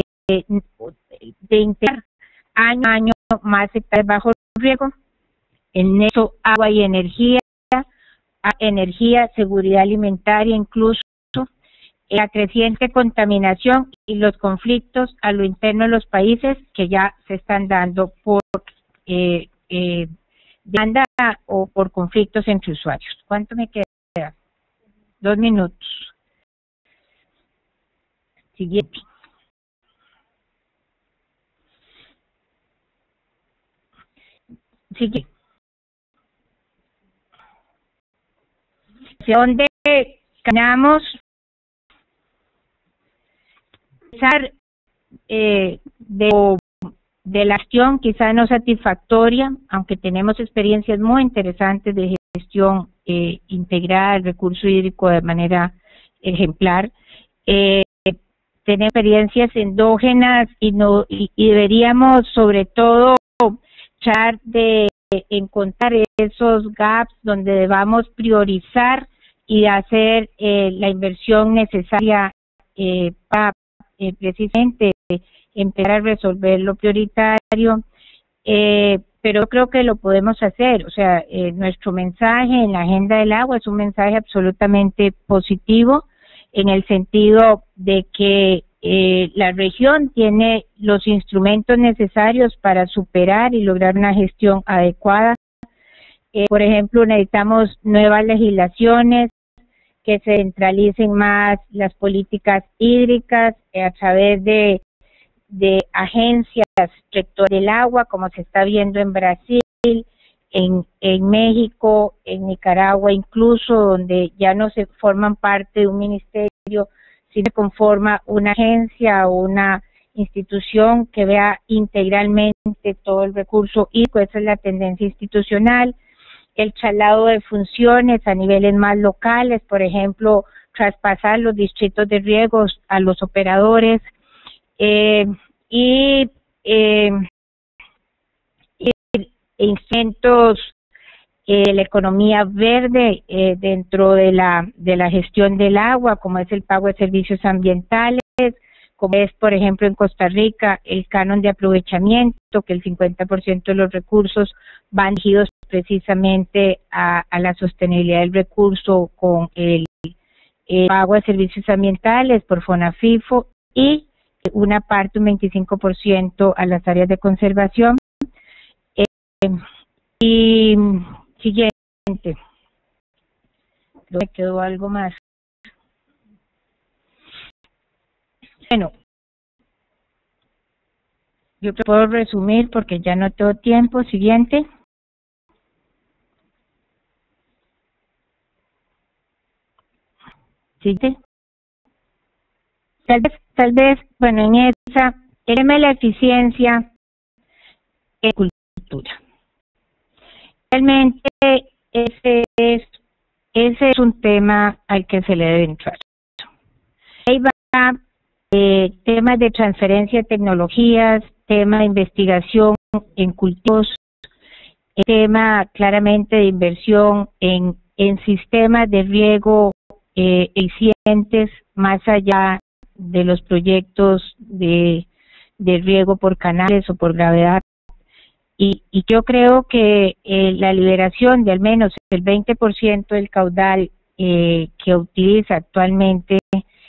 integrar año a año más hectáreas bajo riego, en eso agua y energía, seguridad alimentaria, incluso la creciente contaminación y los conflictos a lo interno de los países que ya se están dando por demanda o por conflictos entre usuarios. ¿Cuánto me queda? 2 minutos. Siguiente. Sigue. ¿Hacia dónde caminamos? De la gestión quizá no satisfactoria, aunque tenemos experiencias muy interesantes de gestión integrada del recurso hídrico de manera ejemplar. Tener experiencias endógenas y deberíamos sobre todo tratar de encontrar esos gaps donde debamos priorizar y hacer la inversión necesaria para precisamente empezar a resolver lo prioritario, pero creo que lo podemos hacer. O sea, nuestro mensaje en la agenda del agua es un mensaje absolutamente positivo en el sentido de que la región tiene los instrumentos necesarios para superar y lograr una gestión adecuada. Por ejemplo, necesitamos nuevas legislaciones que se centralicen más las políticas hídricas a través de agencias rectoras del agua, como se está viendo en Brasil, en México, en Nicaragua incluso, donde ya no se forman parte de un ministerio, sino se conforma una agencia o una institución que vea integralmente todo el recurso hídrico. Esa es la tendencia institucional. El traslado de funciones a niveles más locales, por ejemplo, traspasar los distritos de riego a los operadores, instrumentos la economía verde dentro de la gestión del agua, como es el pago de servicios ambientales, como es, por ejemplo, en Costa Rica, el canon de aprovechamiento, que el 50% de los recursos van dirigidos precisamente a la sostenibilidad del recurso con el pago de servicios ambientales por FONAFIFO y una parte, un 25% a las áreas de conservación. Y siguiente. Me quedó algo más. Bueno, yo puedo resumir porque ya no tengo tiempo. Siguiente. Siguiente. Tal vez, bueno, en esa, el tema de la eficiencia en cultura. Realmente ese es un tema al que se le debe entrar. Ahí va temas de transferencia de tecnologías, tema de investigación en cultivos, tema claramente de inversión en sistemas de riego eficientes, más allá de los proyectos de riego por canales o por gravedad. Y yo creo que la liberación de al menos el 20% del caudal que utiliza actualmente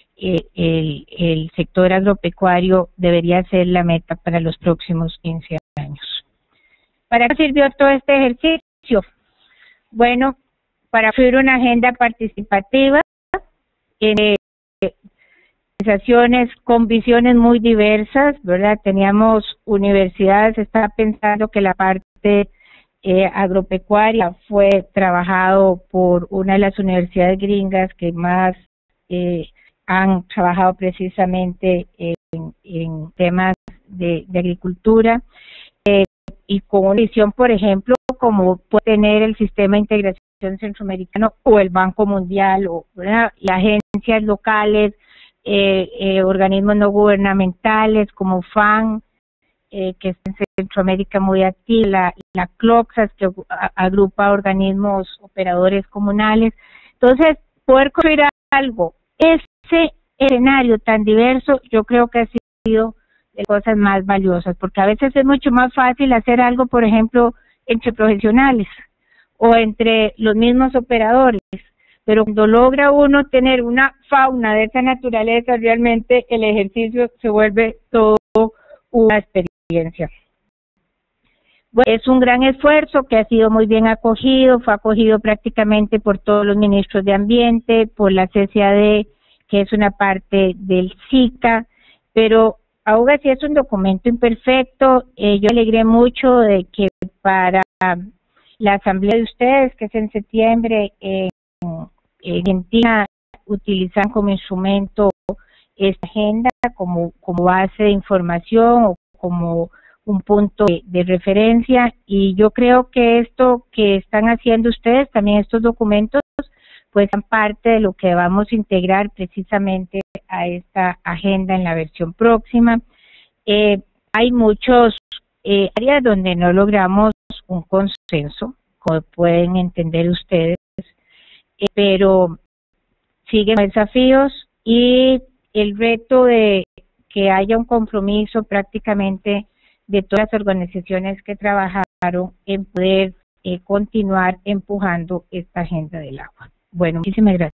el sector agropecuario debería ser la meta para los próximos 15 años. ¿Para qué sirvió todo este ejercicio? Bueno, para construir una agenda participativa en organizaciones con visiones muy diversas, ¿verdad? Teníamos universidades, estaba pensando que la parte agropecuaria fue trabajado por una de las universidades gringas que más han trabajado precisamente en temas de agricultura, y con una visión, por ejemplo, como puede tener el Sistema de Integración Centroamericano o el Banco Mundial, o ¿verdad? Y agencias locales, organismos no gubernamentales como FAN, que está en Centroamérica muy activa, la CLOCSAS, que agrupa organismos operadores comunales. Entonces, poder construir algo, ese escenario tan diverso, yo creo que ha sido de cosas más valiosas, porque a veces es mucho más fácil hacer algo, por ejemplo, entre profesionales o entre los mismos operadores, pero cuando logra uno tener una fauna de esa naturaleza, realmente el ejercicio se vuelve todo una experiencia. Bueno, es un gran esfuerzo que ha sido muy bien acogido, fue acogido prácticamente por todos los ministros de Ambiente, por la CCAD, que es una parte del SICA, pero aún así es un documento imperfecto. Yo me alegré mucho de que para la asamblea de ustedes, que es en septiembre, en Argentina, utilizan como instrumento esta agenda como base de información o como un punto de referencia, y yo creo que esto que están haciendo ustedes, también estos documentos, pues son parte de lo que vamos a integrar precisamente a esta agenda en la versión próxima. Hay muchos áreas donde no logramos un consenso, como pueden entender ustedes, pero siguen desafíos y el reto de que haya un compromiso prácticamente de todas las organizaciones que trabajaron en poder continuar empujando esta agenda del agua. Bueno, muchísimas gracias.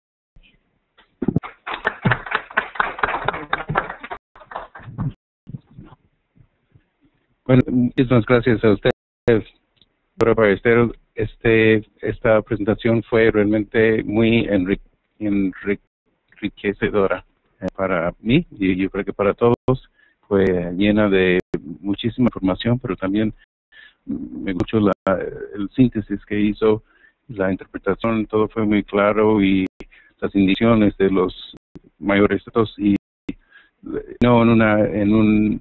Bueno, muchísimas gracias a ustedes, doctora Ballesteros. Esta presentación fue realmente muy enriquecedora para mí y yo creo que para todos. Fue llena de muchísima información, pero también me gustó el síntesis que hizo, la interpretación, todo fue muy claro y las indicaciones de los mayores datos y no en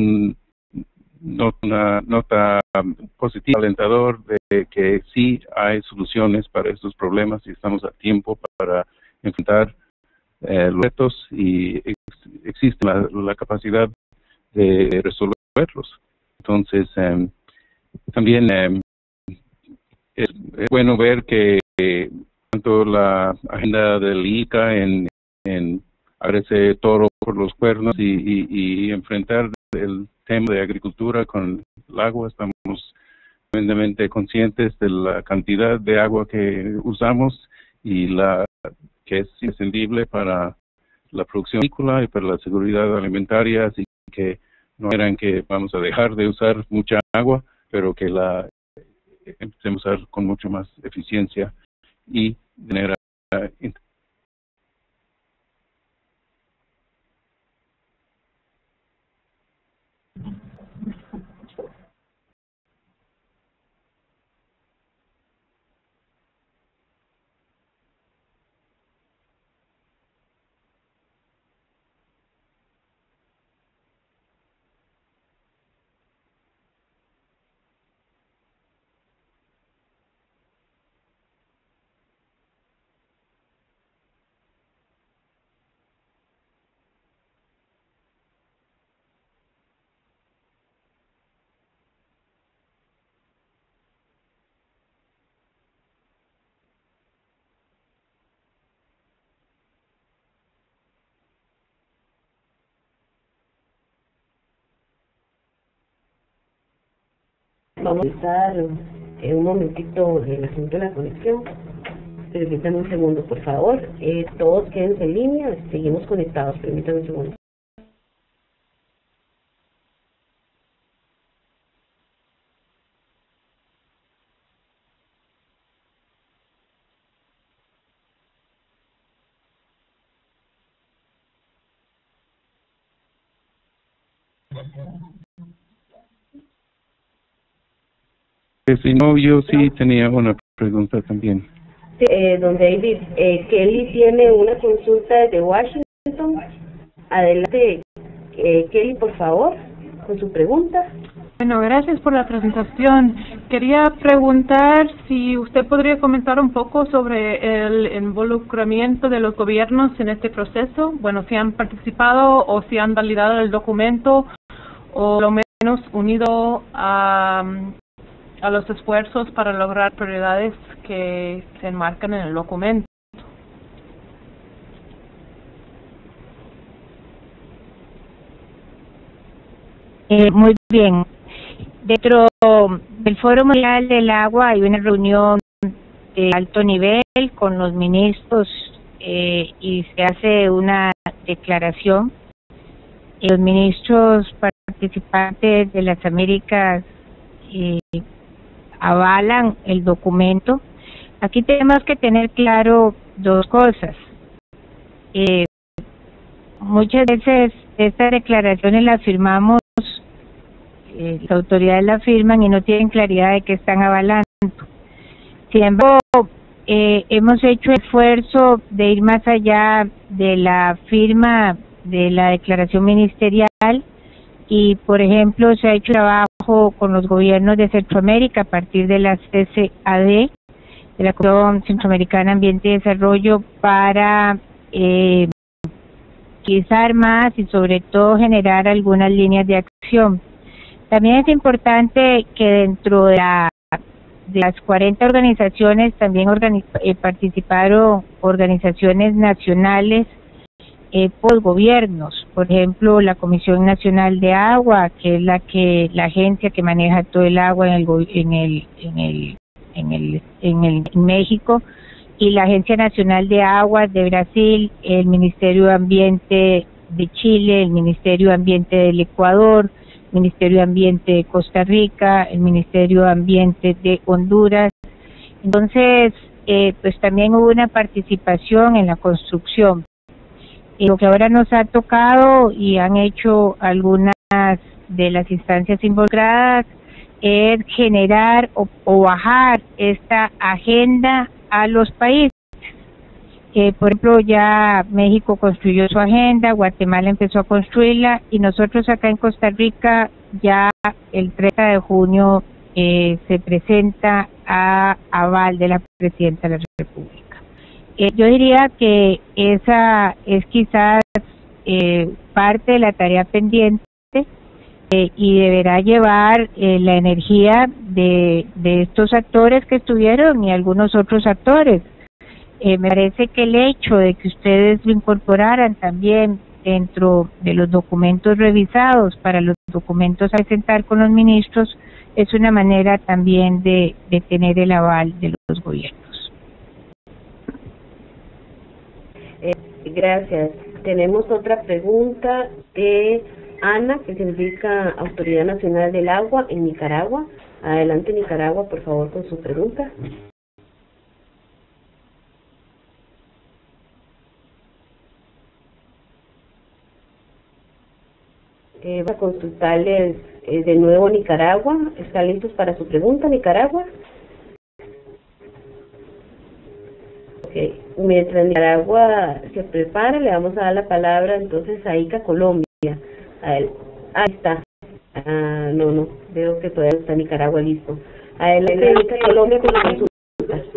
una nota positiva, alentador de que sí hay soluciones para estos problemas y estamos a tiempo para enfrentar los retos y existe la capacidad de resolverlos. Entonces, también es bueno ver que tanto la agenda del ICA en agarrarse toro por los cuernos y enfrentar el tema de agricultura con el agua. Estamos tremendamente conscientes de la cantidad de agua que usamos y que es imprescindible para la producción agrícola y para la seguridad alimentaria, así que no eran que vamos a dejar de usar mucha agua, pero que la empecemos a usar con mucha más eficiencia y de manera Vamos a estar un momentito el asunto de la conexión. Permítanme un segundo, por favor. Todos quédense en línea, seguimos conectados. Permítanme un segundo. si no, yo sí tenía una pregunta también. Don David, Kelly tiene una consulta desde Washington. Adelante, Kelly, por favor, con su pregunta. Bueno, gracias por la presentación. Quería preguntar si usted podría comentar un poco sobre el involucramiento de los gobiernos en este proceso. Bueno, si han participado o si han validado el documento o lo menos menos unido a los esfuerzos para lograr prioridades que se enmarcan en el documento. Muy bien. Dentro del Foro Mundial del Agua hay una reunión de alto nivel con los ministros y se hace una declaración. Los ministros participantes de las Américas avalan el documento. Aquí tenemos que tener claro dos cosas. Muchas veces estas declaraciones las firmamos, las autoridades las firman y no tienen claridad de qué están avalando. Sin embargo, hemos hecho esfuerzo de ir más allá de la firma de la declaración ministerial y, por ejemplo, se ha hecho trabajo con los gobiernos de Centroamérica a partir de la CCAD, de la Comisión Centroamericana Ambiente y Desarrollo, para quizás más y sobre todo generar algunas líneas de acción. También es importante que dentro de las 40 organizaciones también participaron organizaciones nacionales por gobiernos, por ejemplo la Comisión Nacional de Agua, que es la agencia que maneja todo el agua en México, y la Agencia Nacional de Aguas de Brasil, el Ministerio de Ambiente de Chile, el Ministerio de Ambiente del Ecuador, Ministerio de Ambiente de Costa Rica, el Ministerio de Ambiente de Honduras. Entonces, pues también hubo una participación en la construcción. Lo que ahora nos ha tocado y han hecho algunas de las instancias involucradas es generar o bajar esta agenda a los países. Por ejemplo, ya México construyó su agenda, Guatemala empezó a construirla y nosotros acá en Costa Rica ya el 30 de junio se presenta a aval de la Presidenta de la República. Yo diría que esa es quizás parte de la tarea pendiente y deberá llevar la energía de estos actores que estuvieron y algunos otros actores. Me parece que el hecho de que ustedes lo incorporaran también dentro de los documentos revisados para los documentos a presentar con los ministros es una manera también de tener el aval de los gobiernos. Gracias. Tenemos otra pregunta de ANA, que significa Autoridad Nacional del Agua en Nicaragua. Adelante, Nicaragua, por favor, con su pregunta. Voy a consultarles de nuevo Nicaragua. ¿Están listos para su pregunta, Nicaragua? Okay. Mientras Nicaragua se prepara, le vamos a dar la palabra entonces a Ica Colombia. Ahí está. No, veo que todavía no está Nicaragua listo. Adelante, Ica Colombia, con la consulta.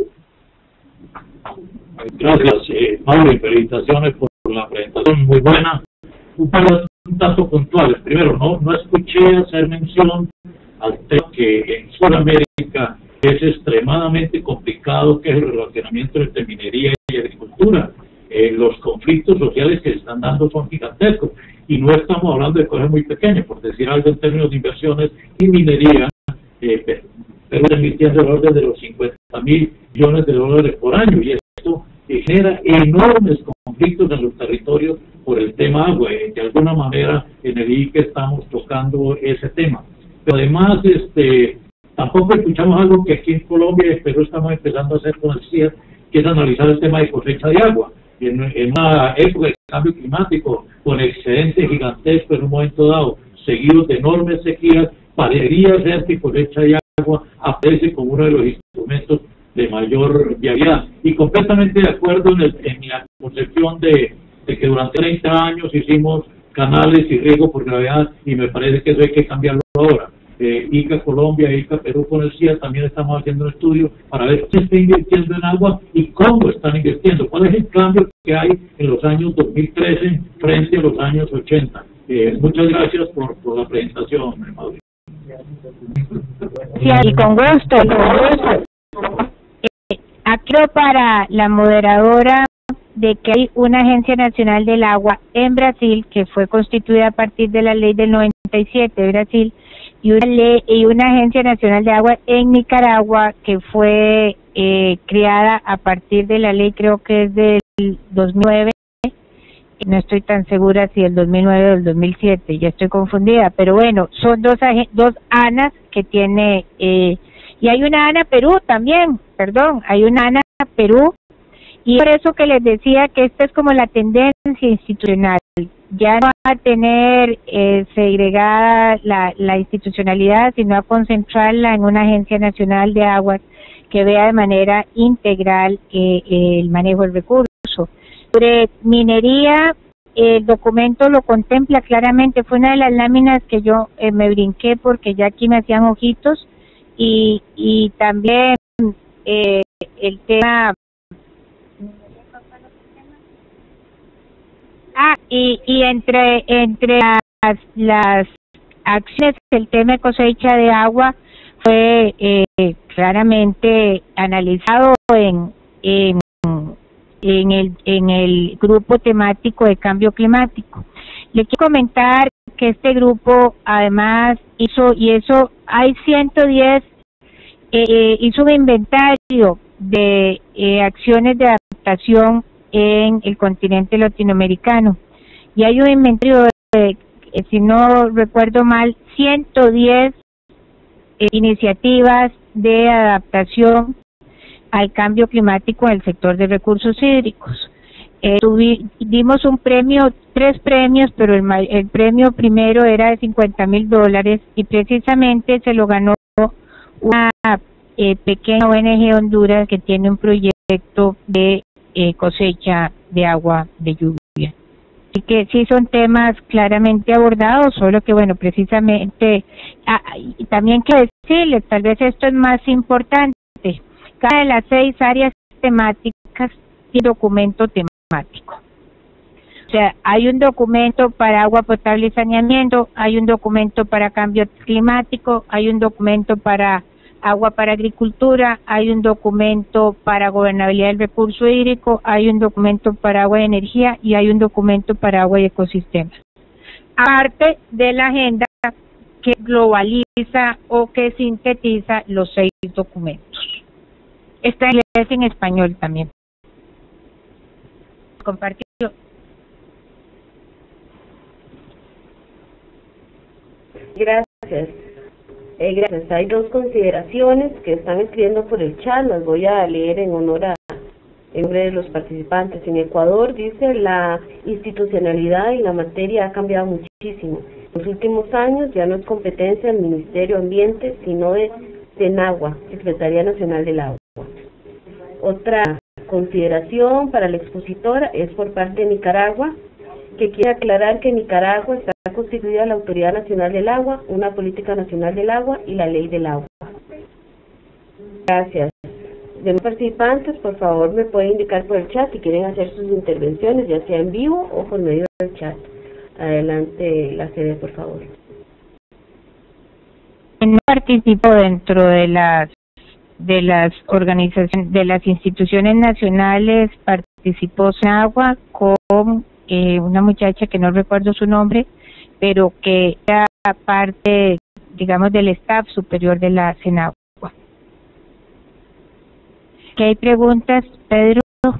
Gracias, Mauro, felicitaciones por la presentación, muy buena. Un dato puntuales. Primero, no escuché hacer mención al tema que en Sudamérica es extremadamente complicado, que es el relacionamiento entre minería y agricultura. Los conflictos sociales que se están dando son gigantescos y no estamos hablando de cosas muy pequeñas, por decir algo en términos de inversiones y minería. Perú está invirtiendo el orden de los 50.000 millones de dólares por año y esto genera enormes conflictos en los territorios por el tema agua. De alguna manera en el ICE estamos tocando ese tema. Pero además tampoco escuchamos algo que aquí en Colombia y en Perú estamos empezando a hacer con el CIER, que es analizar el tema de cosecha de agua. En una época de cambio climático, con excedentes gigantescos en un momento dado, seguidos de enormes sequías, parecería ser que cosecha de agua aparece como uno de los instrumentos de mayor viabilidad. Y completamente de acuerdo en la concepción de que durante 30 años hicimos canales y riego por gravedad, y me parece que eso hay que cambiarlo ahora. ICA Colombia, ICA Perú con el CIA también estamos haciendo un estudio para ver qué se está invirtiendo en agua y cómo están invirtiendo, cuál es el cambio que hay en los años 2013 frente a los años 80. Muchas gracias por la presentación, Mauri. Sí, y con gusto, aclaro para la moderadora de que hay una Agencia Nacional del Agua en Brasil que fue constituida a partir de la ley del 97 de Brasil y una Agencia Nacional de Agua en Nicaragua que fue creada a partir de la ley, creo que es del 2009, no estoy tan segura si del 2009 o del 2007, ya estoy confundida, pero bueno, son dos ANAs que tiene, y hay una ANA Perú también, hay una ANA Perú, y por eso que les decía que esta es como la tendencia institucional, ya no a tener segregada la institucionalidad, sino a concentrarla en una Agencia Nacional de Aguas que vea de manera integral el manejo del recurso. Sobre minería, el documento lo contempla claramente, fue una de las láminas que yo me brinqué porque ya aquí me hacían ojitos, y también el tema... y entre las acciones, el tema de cosecha de agua fue claramente analizado en el grupo temático de cambio climático. Le quiero comentar que este grupo además hizo un inventario de acciones de adaptación en el continente latinoamericano, y hay un inventario de, si no recuerdo mal, 110 iniciativas de adaptación al cambio climático en el sector de recursos hídricos. Dimos tres premios, pero el premio primero era de $50,000 y precisamente se lo ganó una pequeña ONG Honduras que tiene un proyecto de cosecha de agua de lluvia. Así que sí son temas claramente abordados, solo que bueno, precisamente, y también que decirles, tal vez esto es más importante, cada de las 6 áreas temáticas tiene documento temático. O sea, hay un documento para agua potable y saneamiento, hay un documento para cambio climático, hay un documento para agua para agricultura, hay un documento para gobernabilidad del recurso hídrico, hay un documento para agua y energía y hay un documento para agua y ecosistemas. Aparte de la agenda que globaliza o que sintetiza los 6 documentos. Está en inglés y en español también. Compartido. Gracias. Gracias. Hay 2 consideraciones que están escribiendo por el chat, las voy a leer en nombre de los participantes. En Ecuador dice: la institucionalidad y la materia ha cambiado muchísimo. En los últimos años ya no es competencia del Ministerio de Ambiente, sino de SENAGUA, Secretaría Nacional del Agua. Otra consideración para la expositora es por parte de Nicaragua, que quiere aclarar que en Nicaragua está constituida la Autoridad Nacional del Agua, una Política Nacional del Agua y la Ley del Agua. Gracias. De los participantes, por favor, me pueden indicar por el chat si quieren hacer sus intervenciones, ya sea en vivo o por medio del chat. Adelante, la sede, por favor. No participo dentro de las organizaciones, de las instituciones nacionales. Participó SENAGUA con una muchacha que no recuerdo su nombre, pero que era parte, digamos, del staff superior de la SENAGUA. ¿Qué hay preguntas, Pedro?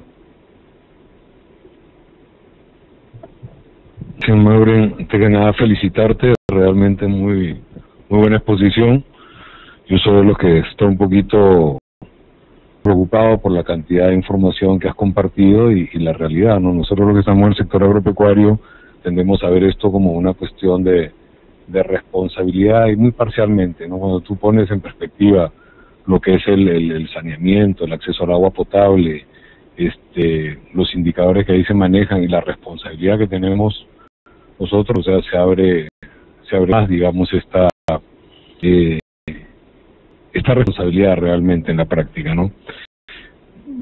Sí, Maureen, antes que nada felicitarte, realmente muy buena exposición. Yo soy lo que estoy un poquito preocupado por la cantidad de información que has compartido y la realidad, ¿no? Nosotros los que estamos en el sector agropecuario tendemos a ver esto como una cuestión de responsabilidad y muy parcialmente, ¿no? Cuando tú pones en perspectiva lo que es el saneamiento, el acceso al agua potable, los indicadores que ahí se manejan y la responsabilidad que tenemos nosotros, o sea, se abre más, digamos, esta responsabilidad realmente en la práctica, ¿no?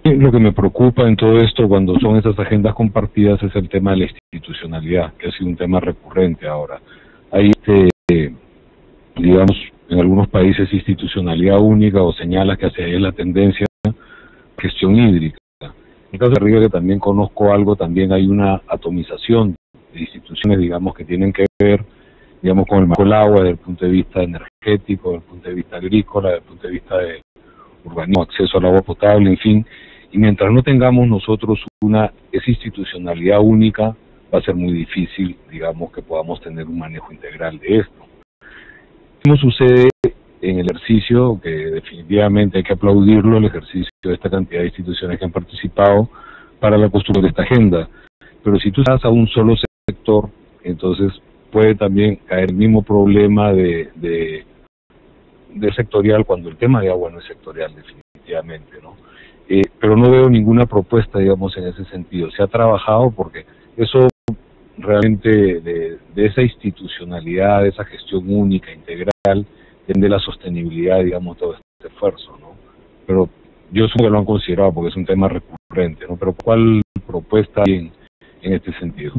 lo que me preocupa en todo esto cuando son esas agendas compartidas es el tema de la institucionalidad, que ha sido un tema recurrente ahora. Hay, digamos, en algunos países institucionalidad única o señala que hacia ahí es la tendencia, gestión hídrica. En el caso de Riga, que también conozco algo, también hay una atomización de instituciones, digamos, que tienen que ver, digamos, con el marco del agua desde el punto de vista energético, desde el punto de vista agrícola, desde el punto de vista de urbanismo, acceso al agua potable, en fin. Y mientras no tengamos nosotros esa institucionalidad única, va a ser muy difícil, digamos, que podamos tener un manejo integral de esto. ¿Cómo sucede en el ejercicio, que definitivamente hay que aplaudirlo, el ejercicio de esta cantidad de instituciones que han participado para la construcción de esta agenda? Pero si tú estás a un solo sector, entonces puede también caer el mismo problema de sectorial, cuando el tema de agua no es sectorial, definitivamente, ¿no? Pero no veo ninguna propuesta, digamos, en ese sentido. Se ha trabajado porque eso realmente de esa institucionalidad, de esa gestión única, integral, de la sostenibilidad, digamos, todo este esfuerzo, ¿no? Pero yo supongo que lo han considerado porque es un tema recurrente, ¿no? Pero ¿cuál propuesta hay en este sentido?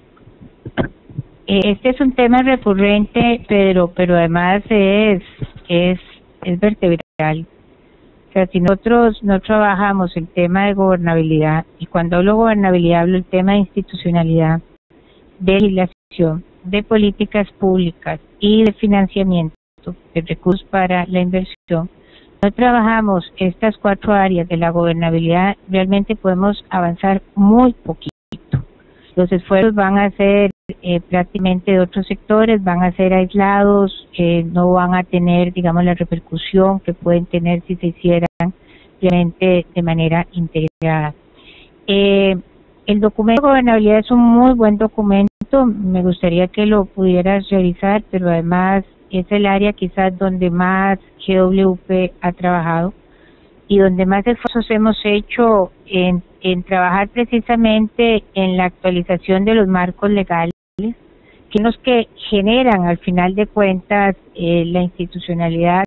Este es un tema recurrente, pero además es vertebral. O sea, si nosotros no trabajamos el tema de gobernabilidad, y cuando hablo de gobernabilidad hablo del tema de institucionalidad, de legislación, de políticas públicas y de financiamiento de recursos para la inversión, no trabajamos estas 4 áreas de la gobernabilidad, realmente podemos avanzar muy poquito. Los esfuerzos van a ser prácticamente de otros sectores, van a ser aislados, no van a tener, digamos, la repercusión que pueden tener si se hicieran realmente de manera integrada. El documento de gobernabilidad es un muy buen documento, me gustaría que lo pudieras revisar, pero además es el área quizás donde más GWP ha trabajado y donde más esfuerzos hemos hecho en trabajar precisamente en la actualización de los marcos legales, que son los que generan al final de cuentas la institucionalidad,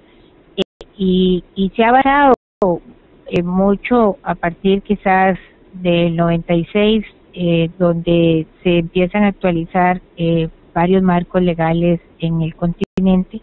y se ha avanzado mucho a partir quizás del 96, donde se empiezan a actualizar varios marcos legales en el continente,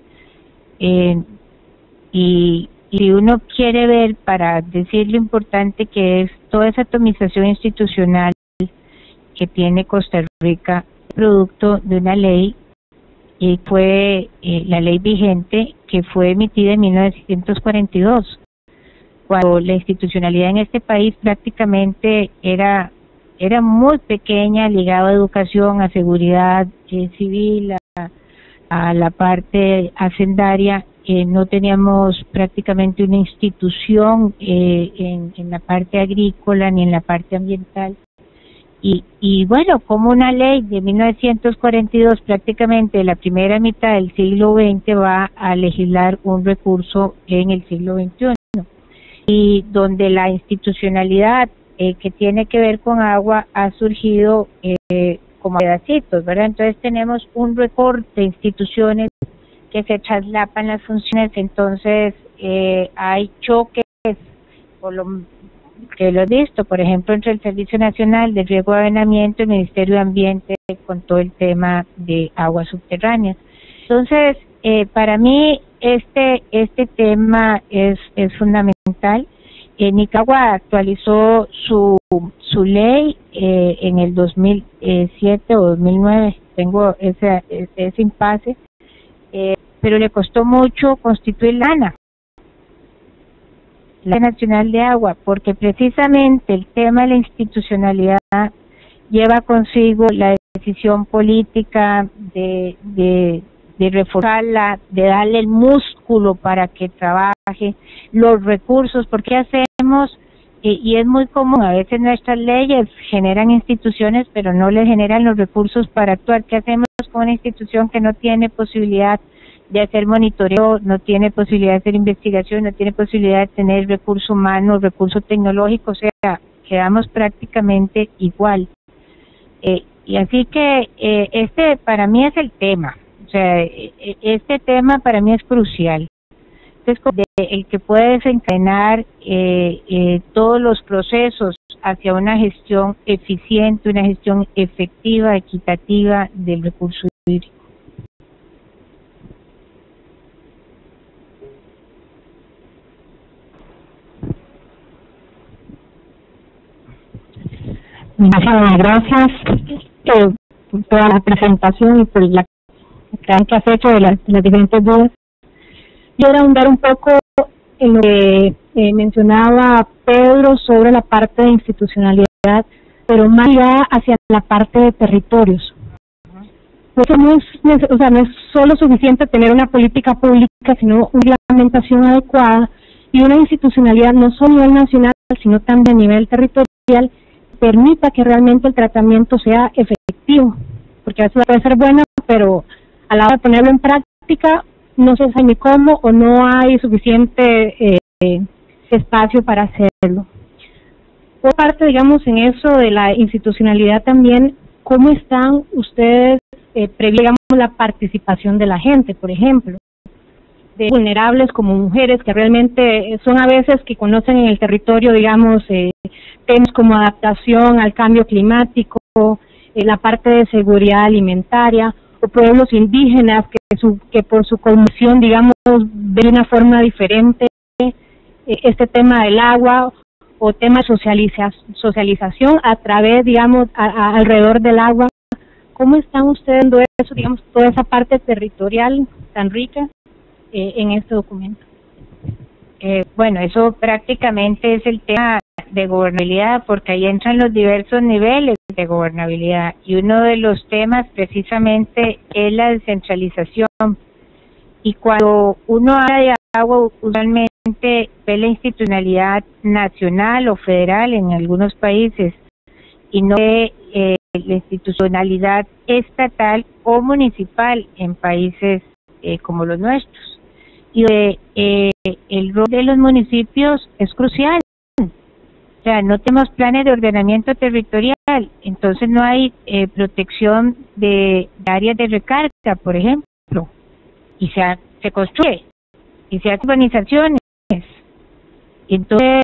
y si uno quiere ver, para decir lo importante que es toda esa atomización institucional que tiene Costa Rica, producto de una ley, y fue la ley vigente que fue emitida en 1942, cuando la institucionalidad en este país prácticamente era muy pequeña, ligada a educación, a seguridad civil, a la parte hacendaria. No teníamos prácticamente una institución en la parte agrícola ni en la parte ambiental. Y bueno, como una ley de 1942, prácticamente la primera mitad del siglo XX va a legislar un recurso en el siglo XXI, y donde la institucionalidad que tiene que ver con agua ha surgido como pedacitos, ¿verdad? Entonces tenemos un recorte de instituciones que se traslapan las funciones, entonces hay choques, por lo que lo he visto, por ejemplo, entre el Servicio Nacional de Riego y Saneamiento y el Ministerio de Ambiente con todo el tema de aguas subterráneas. Entonces, para mí este tema es fundamental. Nicaragua actualizó su ley en el 2007 o 2009, tengo ese impasse, pero le costó mucho constituir la ANA, la Nacional de Agua, porque precisamente el tema de la institucionalidad lleva consigo la decisión política de reforzarla, de darle el músculo para que trabaje, los recursos, porque hacemos, y es muy común, a veces nuestras leyes generan instituciones, pero no le generan los recursos para actuar. ¿Qué hacemos con una institución que no tiene posibilidad de hacer monitoreo, no tiene posibilidad de hacer investigación, no tiene posibilidad de tener recurso humano, recurso tecnológico? O sea, quedamos prácticamente igual. Y así que este para mí es el tema. O sea, este tema para mí es crucial, es el que puede desencadenar todos los procesos hacia una gestión eficiente, una gestión efectiva, equitativa del recurso hídrico. Muchísimas gracias por toda la presentación y por la gran que has hecho de las diferentes dudas. Quiero ahondar un poco en lo que mencionaba Pedro sobre la parte de institucionalidad, pero más allá hacia la parte de territorios. Eso no es solo suficiente tener una política pública, sino una reglamentación adecuada y una institucionalidad no solo a nivel nacional, sino también a nivel territorial, permita que realmente el tratamiento sea efectivo, porque a veces puede ser bueno, pero a la hora de ponerlo en práctica no se sabe ni cómo o no hay suficiente espacio para hacerlo. Por parte, digamos, en eso de la institucionalidad también, ¿cómo están ustedes previendo la participación de la gente, por ejemplo? De vulnerables como mujeres que realmente son a veces que conocen en el territorio, digamos, temas como adaptación al cambio climático, la parte de seguridad alimentaria, o pueblos indígenas que por su condición, digamos, de una forma diferente este tema del agua o tema de socialización a través, digamos, alrededor del agua. ¿Cómo están ustedes viendo eso, digamos, toda esa parte territorial tan rica en este documento? Bueno, eso prácticamente es el tema de gobernabilidad, porque ahí entran los diversos niveles de gobernabilidad, y uno de los temas precisamente es la descentralización. Y cuando uno habla de agua, usualmente ve la institucionalidad nacional o federal en algunos países, y no ve la institucionalidad estatal o municipal en países como los nuestros. Y el rol de los municipios es crucial. O sea, no tenemos planes de ordenamiento territorial, entonces no hay protección de áreas de recarga, por ejemplo, y se construye, y se hacen urbanizaciones. Entonces,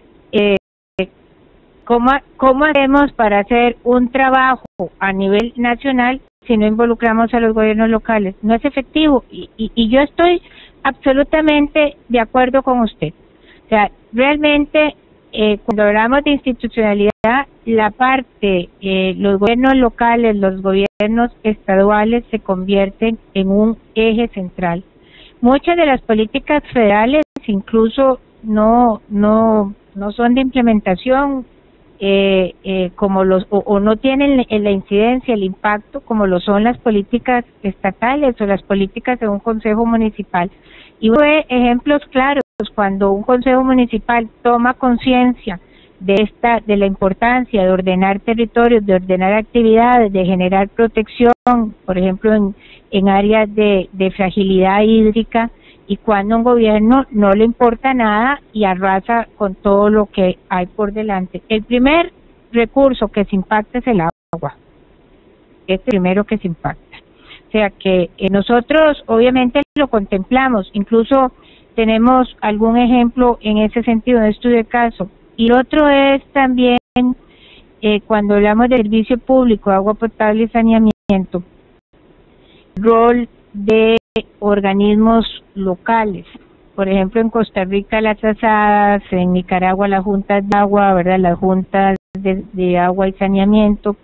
¿cómo hacemos para hacer un trabajo a nivel nacional si no involucramos a los gobiernos locales? No es efectivo, y yo estoy absolutamente de acuerdo con usted. O sea, realmente cuando hablamos de institucionalidad, la parte, los gobiernos locales, los gobiernos estaduales se convierten en un eje central. Muchas de las políticas federales incluso no son de implementación como o no tienen la incidencia, el impacto como lo son las políticas estatales o las políticas de un consejo municipal. Y hubo ejemplos claros cuando un consejo municipal toma conciencia de la importancia de ordenar territorios, de ordenar actividades, de generar protección, por ejemplo en áreas de fragilidad hídrica, y cuando un gobierno no le importa nada y arrasa con todo lo que hay por delante. El primer recurso que se impacta es el agua, es el primero que se impacta. O sea que nosotros obviamente lo contemplamos, incluso tenemos algún ejemplo en ese sentido, un estudio de caso. Y otro es también cuando hablamos de servicio público, agua potable y saneamiento, rol de organismos locales. Por ejemplo, en Costa Rica las asadas, en Nicaragua las juntas de agua, ¿verdad? Las juntas de agua y saneamiento,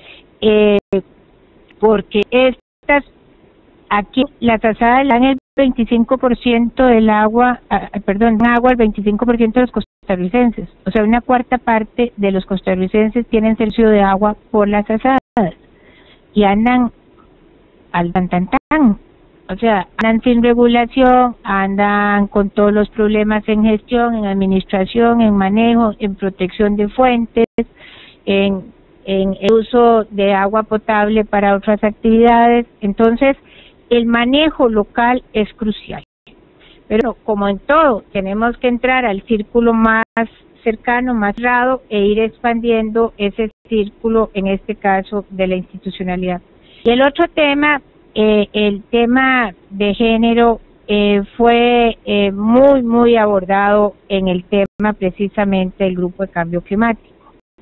porque estas, aquí las asadas dan el 25% del agua, agua al 25% de los costarricenses. O sea, una cuarta parte de los costarricenses tienen servicio de agua por las asadas y andan al tan. O sea, andan sin regulación, andan con todos los problemas en gestión, en administración, en manejo, en protección de fuentes, en el uso de agua potable para otras actividades. Entonces, el manejo local es crucial. Pero como en todo, tenemos que entrar al círculo más cercano, más cerrado, e ir expandiendo ese círculo, en este caso, de la institucionalidad. Y el otro tema, el tema de género, fue muy abordado en el tema precisamente del grupo de cambio climático.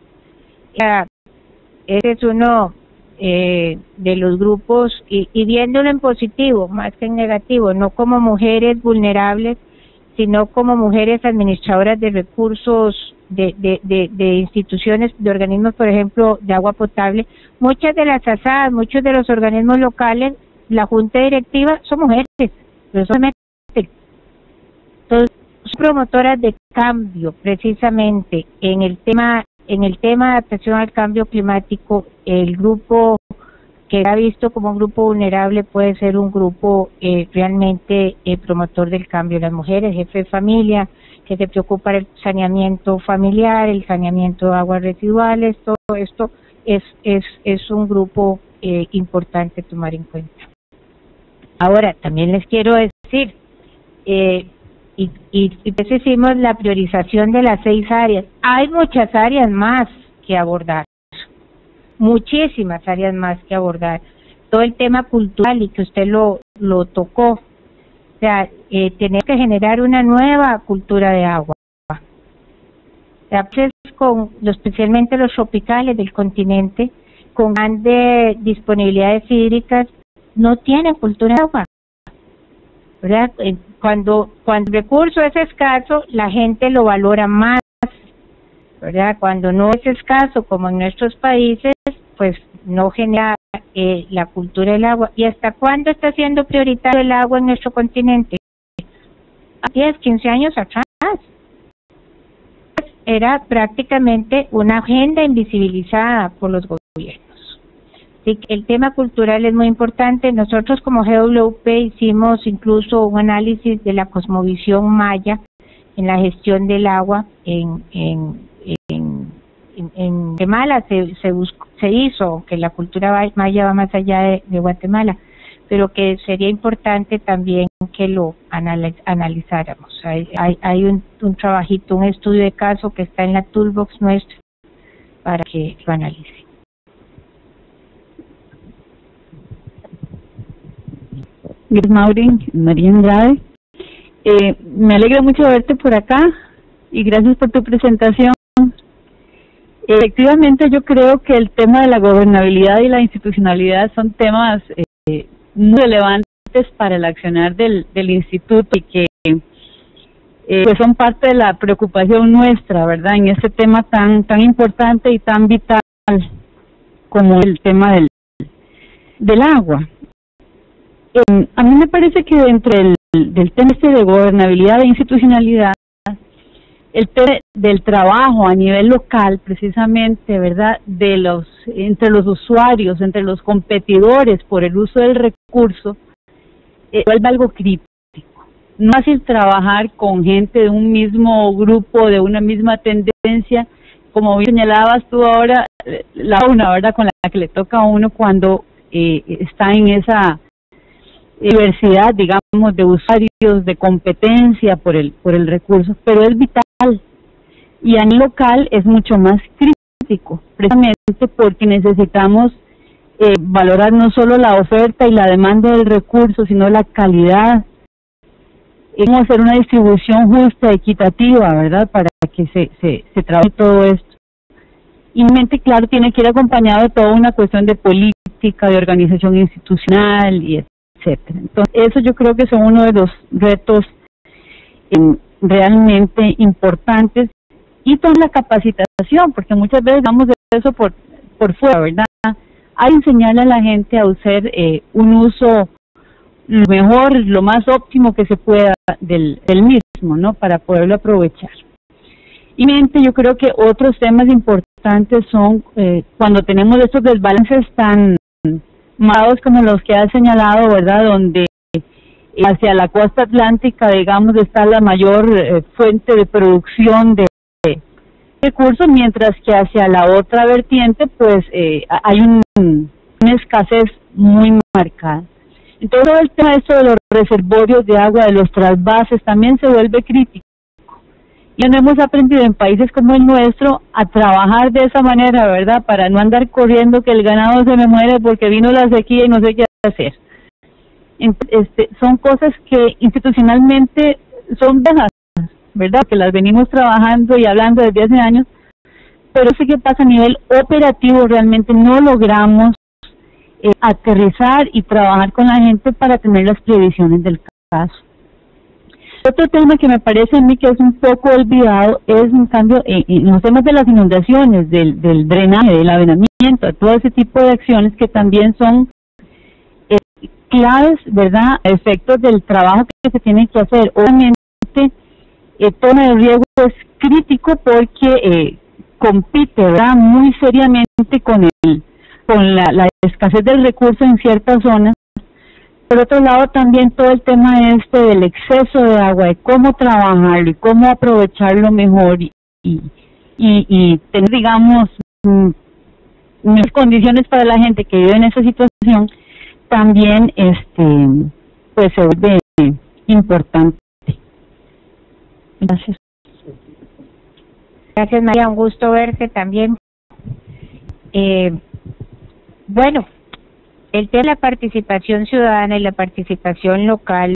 Ese es uno de los grupos, y viéndolo en positivo más que en negativo, no como mujeres vulnerables, sino como mujeres administradoras de recursos de instituciones, de organismos, por ejemplo, de agua potable. Muchas de las ASAD, muchos de los organismos locales, la junta directiva son mujeres, pero son promotoras de cambio, precisamente en el tema de adaptación al cambio climático. El grupo que era visto como un grupo vulnerable puede ser un grupo realmente promotor del cambio. Las mujeres, jefes de familia, que se preocupa del saneamiento familiar, el saneamiento de aguas residuales, todo esto es un grupo importante tomar en cuenta. Ahora, también les quiero decir, y pues hicimos la priorización de las 6 áreas. Hay muchas áreas más que abordar, muchísimas áreas más que abordar. Todo el tema cultural, y que usted lo tocó, o sea, tenemos que generar una nueva cultura de agua. O sea, pues especialmente los tropicales del continente, con grandes disponibilidades hídricas, no tienen cultura de agua, ¿verdad? Cuando el recurso es escaso, la gente lo valora más, ¿verdad? Cuando no es escaso, como en nuestros países, pues no genera la cultura del agua. ¿Y hasta cuándo está siendo prioritario el agua en nuestro continente? 10, 15 años atrás. Era prácticamente una agenda invisibilizada por los gobiernos. Así que el tema cultural es muy importante. Nosotros como GWP hicimos incluso un análisis de la cosmovisión maya en la gestión del agua en Guatemala. Se hizo, que la cultura maya va más allá de Guatemala, pero que sería importante también que lo analizáramos. Hay un trabajito, un estudio de caso que está en la toolbox nuestra para que lo analice. Gracias, Maureen, María Andrade. Me alegra mucho verte por acá y gracias por tu presentación. Efectivamente, yo creo que el tema de la gobernabilidad y la institucionalidad son temas muy relevantes para el accionar del instituto, y que son parte de la preocupación nuestra, ¿verdad?, en este tema tan importante y tan vital como el tema del agua. A mí me parece que dentro del tema de gobernabilidad e institucionalidad, el tema del trabajo a nivel local, precisamente, ¿verdad?, entre los usuarios, entre los competidores por el uso del recurso, vuelve algo crítico. No es fácil trabajar con gente de un mismo grupo, de una misma tendencia, como bien señalabas tú ahora, ¿verdad?, con la que le toca a uno cuando está en esa diversidad, digamos, de usuarios, de competencia por el recurso, pero es vital, y a nivel local es mucho más crítico, precisamente porque necesitamos valorar no solo la oferta y la demanda del recurso, sino la calidad. Cómo hacer una distribución justa, equitativa, ¿verdad?, para que se trabaje todo esto. Y mente, claro, tiene que ir acompañado de toda una cuestión de política, de organización institucional y etcétera. Entonces, eso yo creo que son uno de los retos realmente importantes, y toda la capacitación, porque muchas veces damos de eso por fuera, ¿verdad? Hay que enseñarle a la gente a hacer un uso lo mejor, lo más óptimo que se pueda del mismo, ¿no?, para poderlo aprovechar. Y yo creo que otros temas importantes son cuando tenemos estos desbalances tan marcados como los que ha señalado, ¿verdad?, donde hacia la costa atlántica, digamos, está la mayor fuente de producción de recursos, mientras que hacia la otra vertiente, pues, hay una escasez muy marcada. Entonces, todo el tema de los reservorios de agua, de los trasvases, también se vuelve crítico. Y no hemos aprendido en países como el nuestro a trabajar de esa manera, ¿verdad?, para no andar corriendo que el ganado se me muere porque vino la sequía y no sé qué hacer. son cosas que institucionalmente son viejas, ¿verdad? Que las venimos trabajando y hablando desde hace años, pero sí que pasa a nivel operativo, realmente no logramos aterrizar y trabajar con la gente para tener las previsiones del caso. Otro tema que me parece a mí que es un poco olvidado es, en cambio, en los temas de las inundaciones, del drenaje, del avenamiento, todo ese tipo de acciones que también son claves, ¿verdad?, a efectos del trabajo que se tiene que hacer. Obviamente, toma de riego es crítico porque compite, ¿verdad?, muy seriamente con la escasez del recurso en ciertas zonas. Por otro lado, también todo el tema del exceso de agua, de cómo trabajarlo y cómo aprovecharlo mejor y tener, digamos, mejores condiciones para la gente que vive en esa situación, también pues se vuelve importante. Gracias. Gracias, María, un gusto verte también. Bueno, el tema de la participación ciudadana y la participación local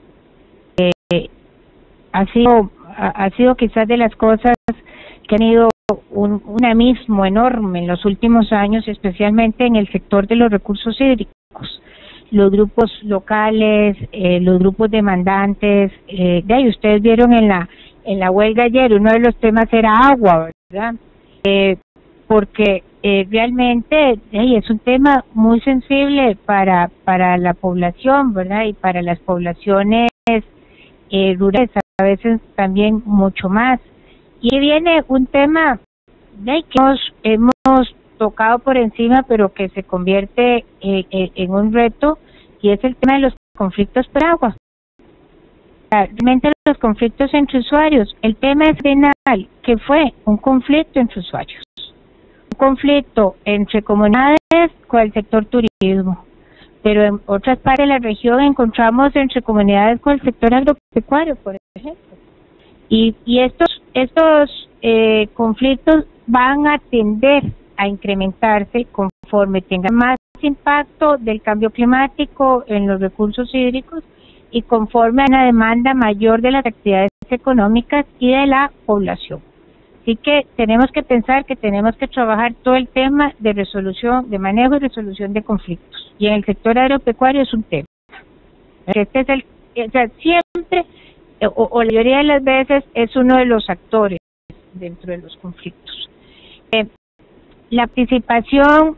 ha sido quizás de las cosas que han ido un dinamismo enorme en los últimos años, especialmente en el sector de los recursos hídricos. Los grupos locales, los grupos demandantes, de ahí ustedes vieron en la huelga ayer, uno de los temas era agua, ¿verdad? Porque realmente es un tema muy sensible para la población, ¿verdad? Y para las poblaciones rurales, a veces también mucho más. Y viene un tema que hemos tocado por encima, pero que se convierte en un reto, y es el tema de los conflictos por agua. Realmente los conflictos entre usuarios. El tema es renal, que fue un conflicto entre usuarios. Un conflicto entre comunidades con el sector turismo, pero en otras partes de la región encontramos entre comunidades con el sector agropecuario, por ejemplo. Y estos conflictos van a tender a incrementarse conforme tengan más impacto del cambio climático en los recursos hídricos y conforme a una demanda mayor de las actividades económicas y de la población. Así que tenemos que pensar que tenemos que trabajar todo el tema de resolución, de manejo y resolución de conflictos. Y en el sector agropecuario es un tema. Este es siempre, o la mayoría de las veces, es uno de los actores dentro de los conflictos. La participación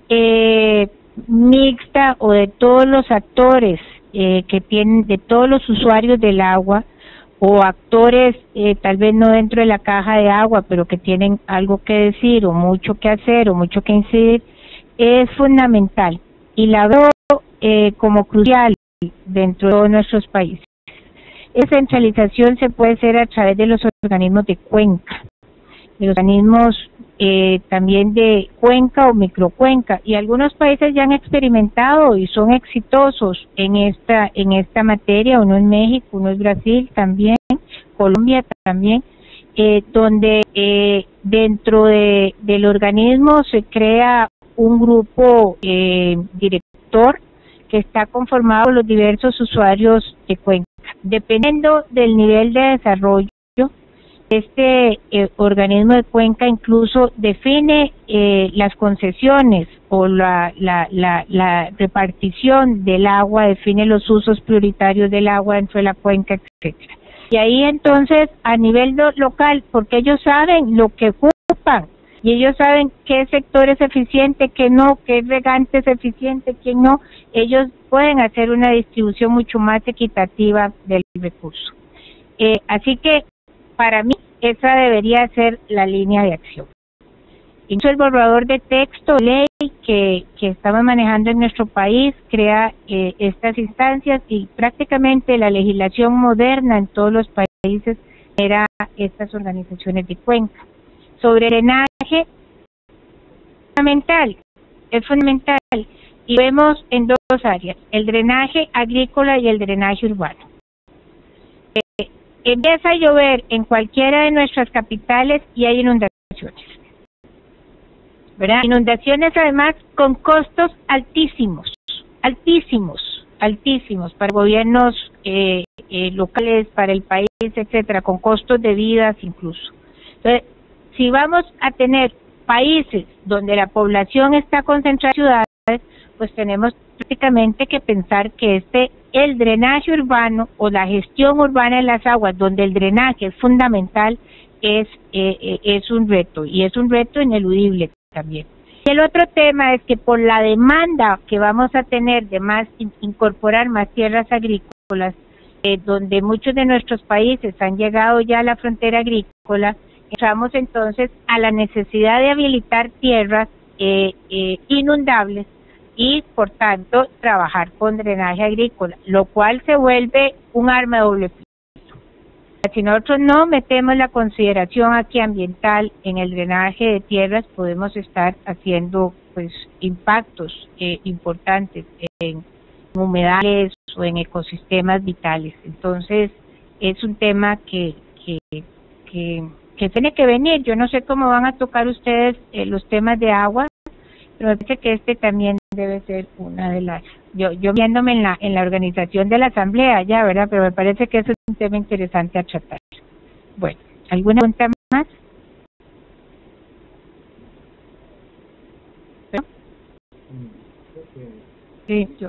mixta o de todos los actores que tienen, de todos los usuarios del agua, o actores tal vez no dentro de la caja de agua, pero que tienen algo que decir o mucho que hacer o mucho que incidir, es fundamental y la veo como crucial dentro de todos nuestros países. Esa centralización se puede hacer a través de los organismos de cuenca, de los organismos también de cuenca o microcuenca, y algunos países ya han experimentado y son exitosos en esta materia. Uno es México, uno es Brasil también, Colombia también, donde dentro del organismo se crea un grupo director que está conformado por los diversos usuarios de cuenca. Dependiendo del nivel de desarrollo, este organismo de cuenca incluso define las concesiones o la repartición del agua, define los usos prioritarios del agua dentro de la cuenca, etcétera. Y ahí entonces a nivel local, porque ellos saben lo que ocupan y ellos saben qué sector es eficiente, qué no, qué regante es eficiente, qué no, ellos pueden hacer una distribución mucho más equitativa del recurso. Así que para mí esa debería ser la línea de acción. Incluso el borrador de texto, ley que estamos manejando en nuestro país, crea estas instancias, y prácticamente la legislación moderna en todos los países era estas organizaciones de cuenca. Sobre drenaje, es fundamental, y vemos en dos áreas, el drenaje agrícola y el drenaje urbano. Empieza a llover en cualquiera de nuestras capitales y hay inundaciones, ¿verdad? Inundaciones además con costos altísimos, altísimos para gobiernos locales, para el país, etcétera, con costos de vidas incluso. Entonces, si vamos a tener países donde la población está concentrada en ciudades, pues tenemos prácticamente que pensar que el drenaje urbano o la gestión urbana de las aguas, donde el drenaje es fundamental, es un reto, y es un reto ineludible también. Y el otro tema es que por la demanda que vamos a tener de incorporar más tierras agrícolas, donde muchos de nuestros países han llegado ya a la frontera agrícola, entramos entonces a la necesidad de habilitar tierras inundables y, por tanto, trabajar con drenaje agrícola, lo cual se vuelve un arma de doble filo. Si nosotros no metemos la consideración aquí ambiental en el drenaje de tierras, podemos estar haciendo pues impactos importantes en humedales o en ecosistemas vitales. Entonces, es un tema que tiene que venir. Yo no sé cómo van a tocar ustedes los temas de agua, pero me parece que este también debe ser una de las... Yo viéndome en la organización de la asamblea ya, ¿verdad? Pero me parece que eso es un tema interesante a tratar. Bueno, ¿alguna pregunta más? Sí, yo.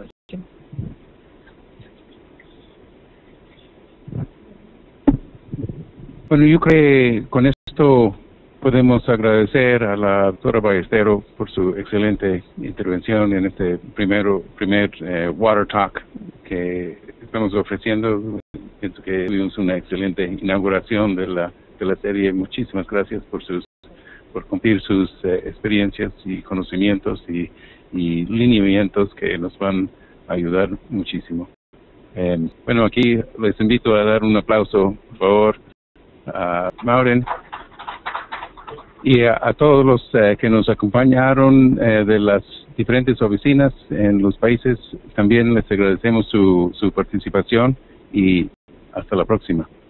Bueno, yo creo que con esto podemos agradecer a la doctora Ballesteros por su excelente intervención en este primer Water Talk que estamos ofreciendo. Pienso que tuvimos una excelente inauguración de la serie. Muchísimas gracias por compartir sus experiencias y conocimientos y lineamientos que nos van a ayudar muchísimo. Bueno, aquí les invito a dar un aplauso, por favor, a Maureen y a todos los que nos acompañaron de las diferentes oficinas en los países. También les agradecemos su participación y hasta la próxima.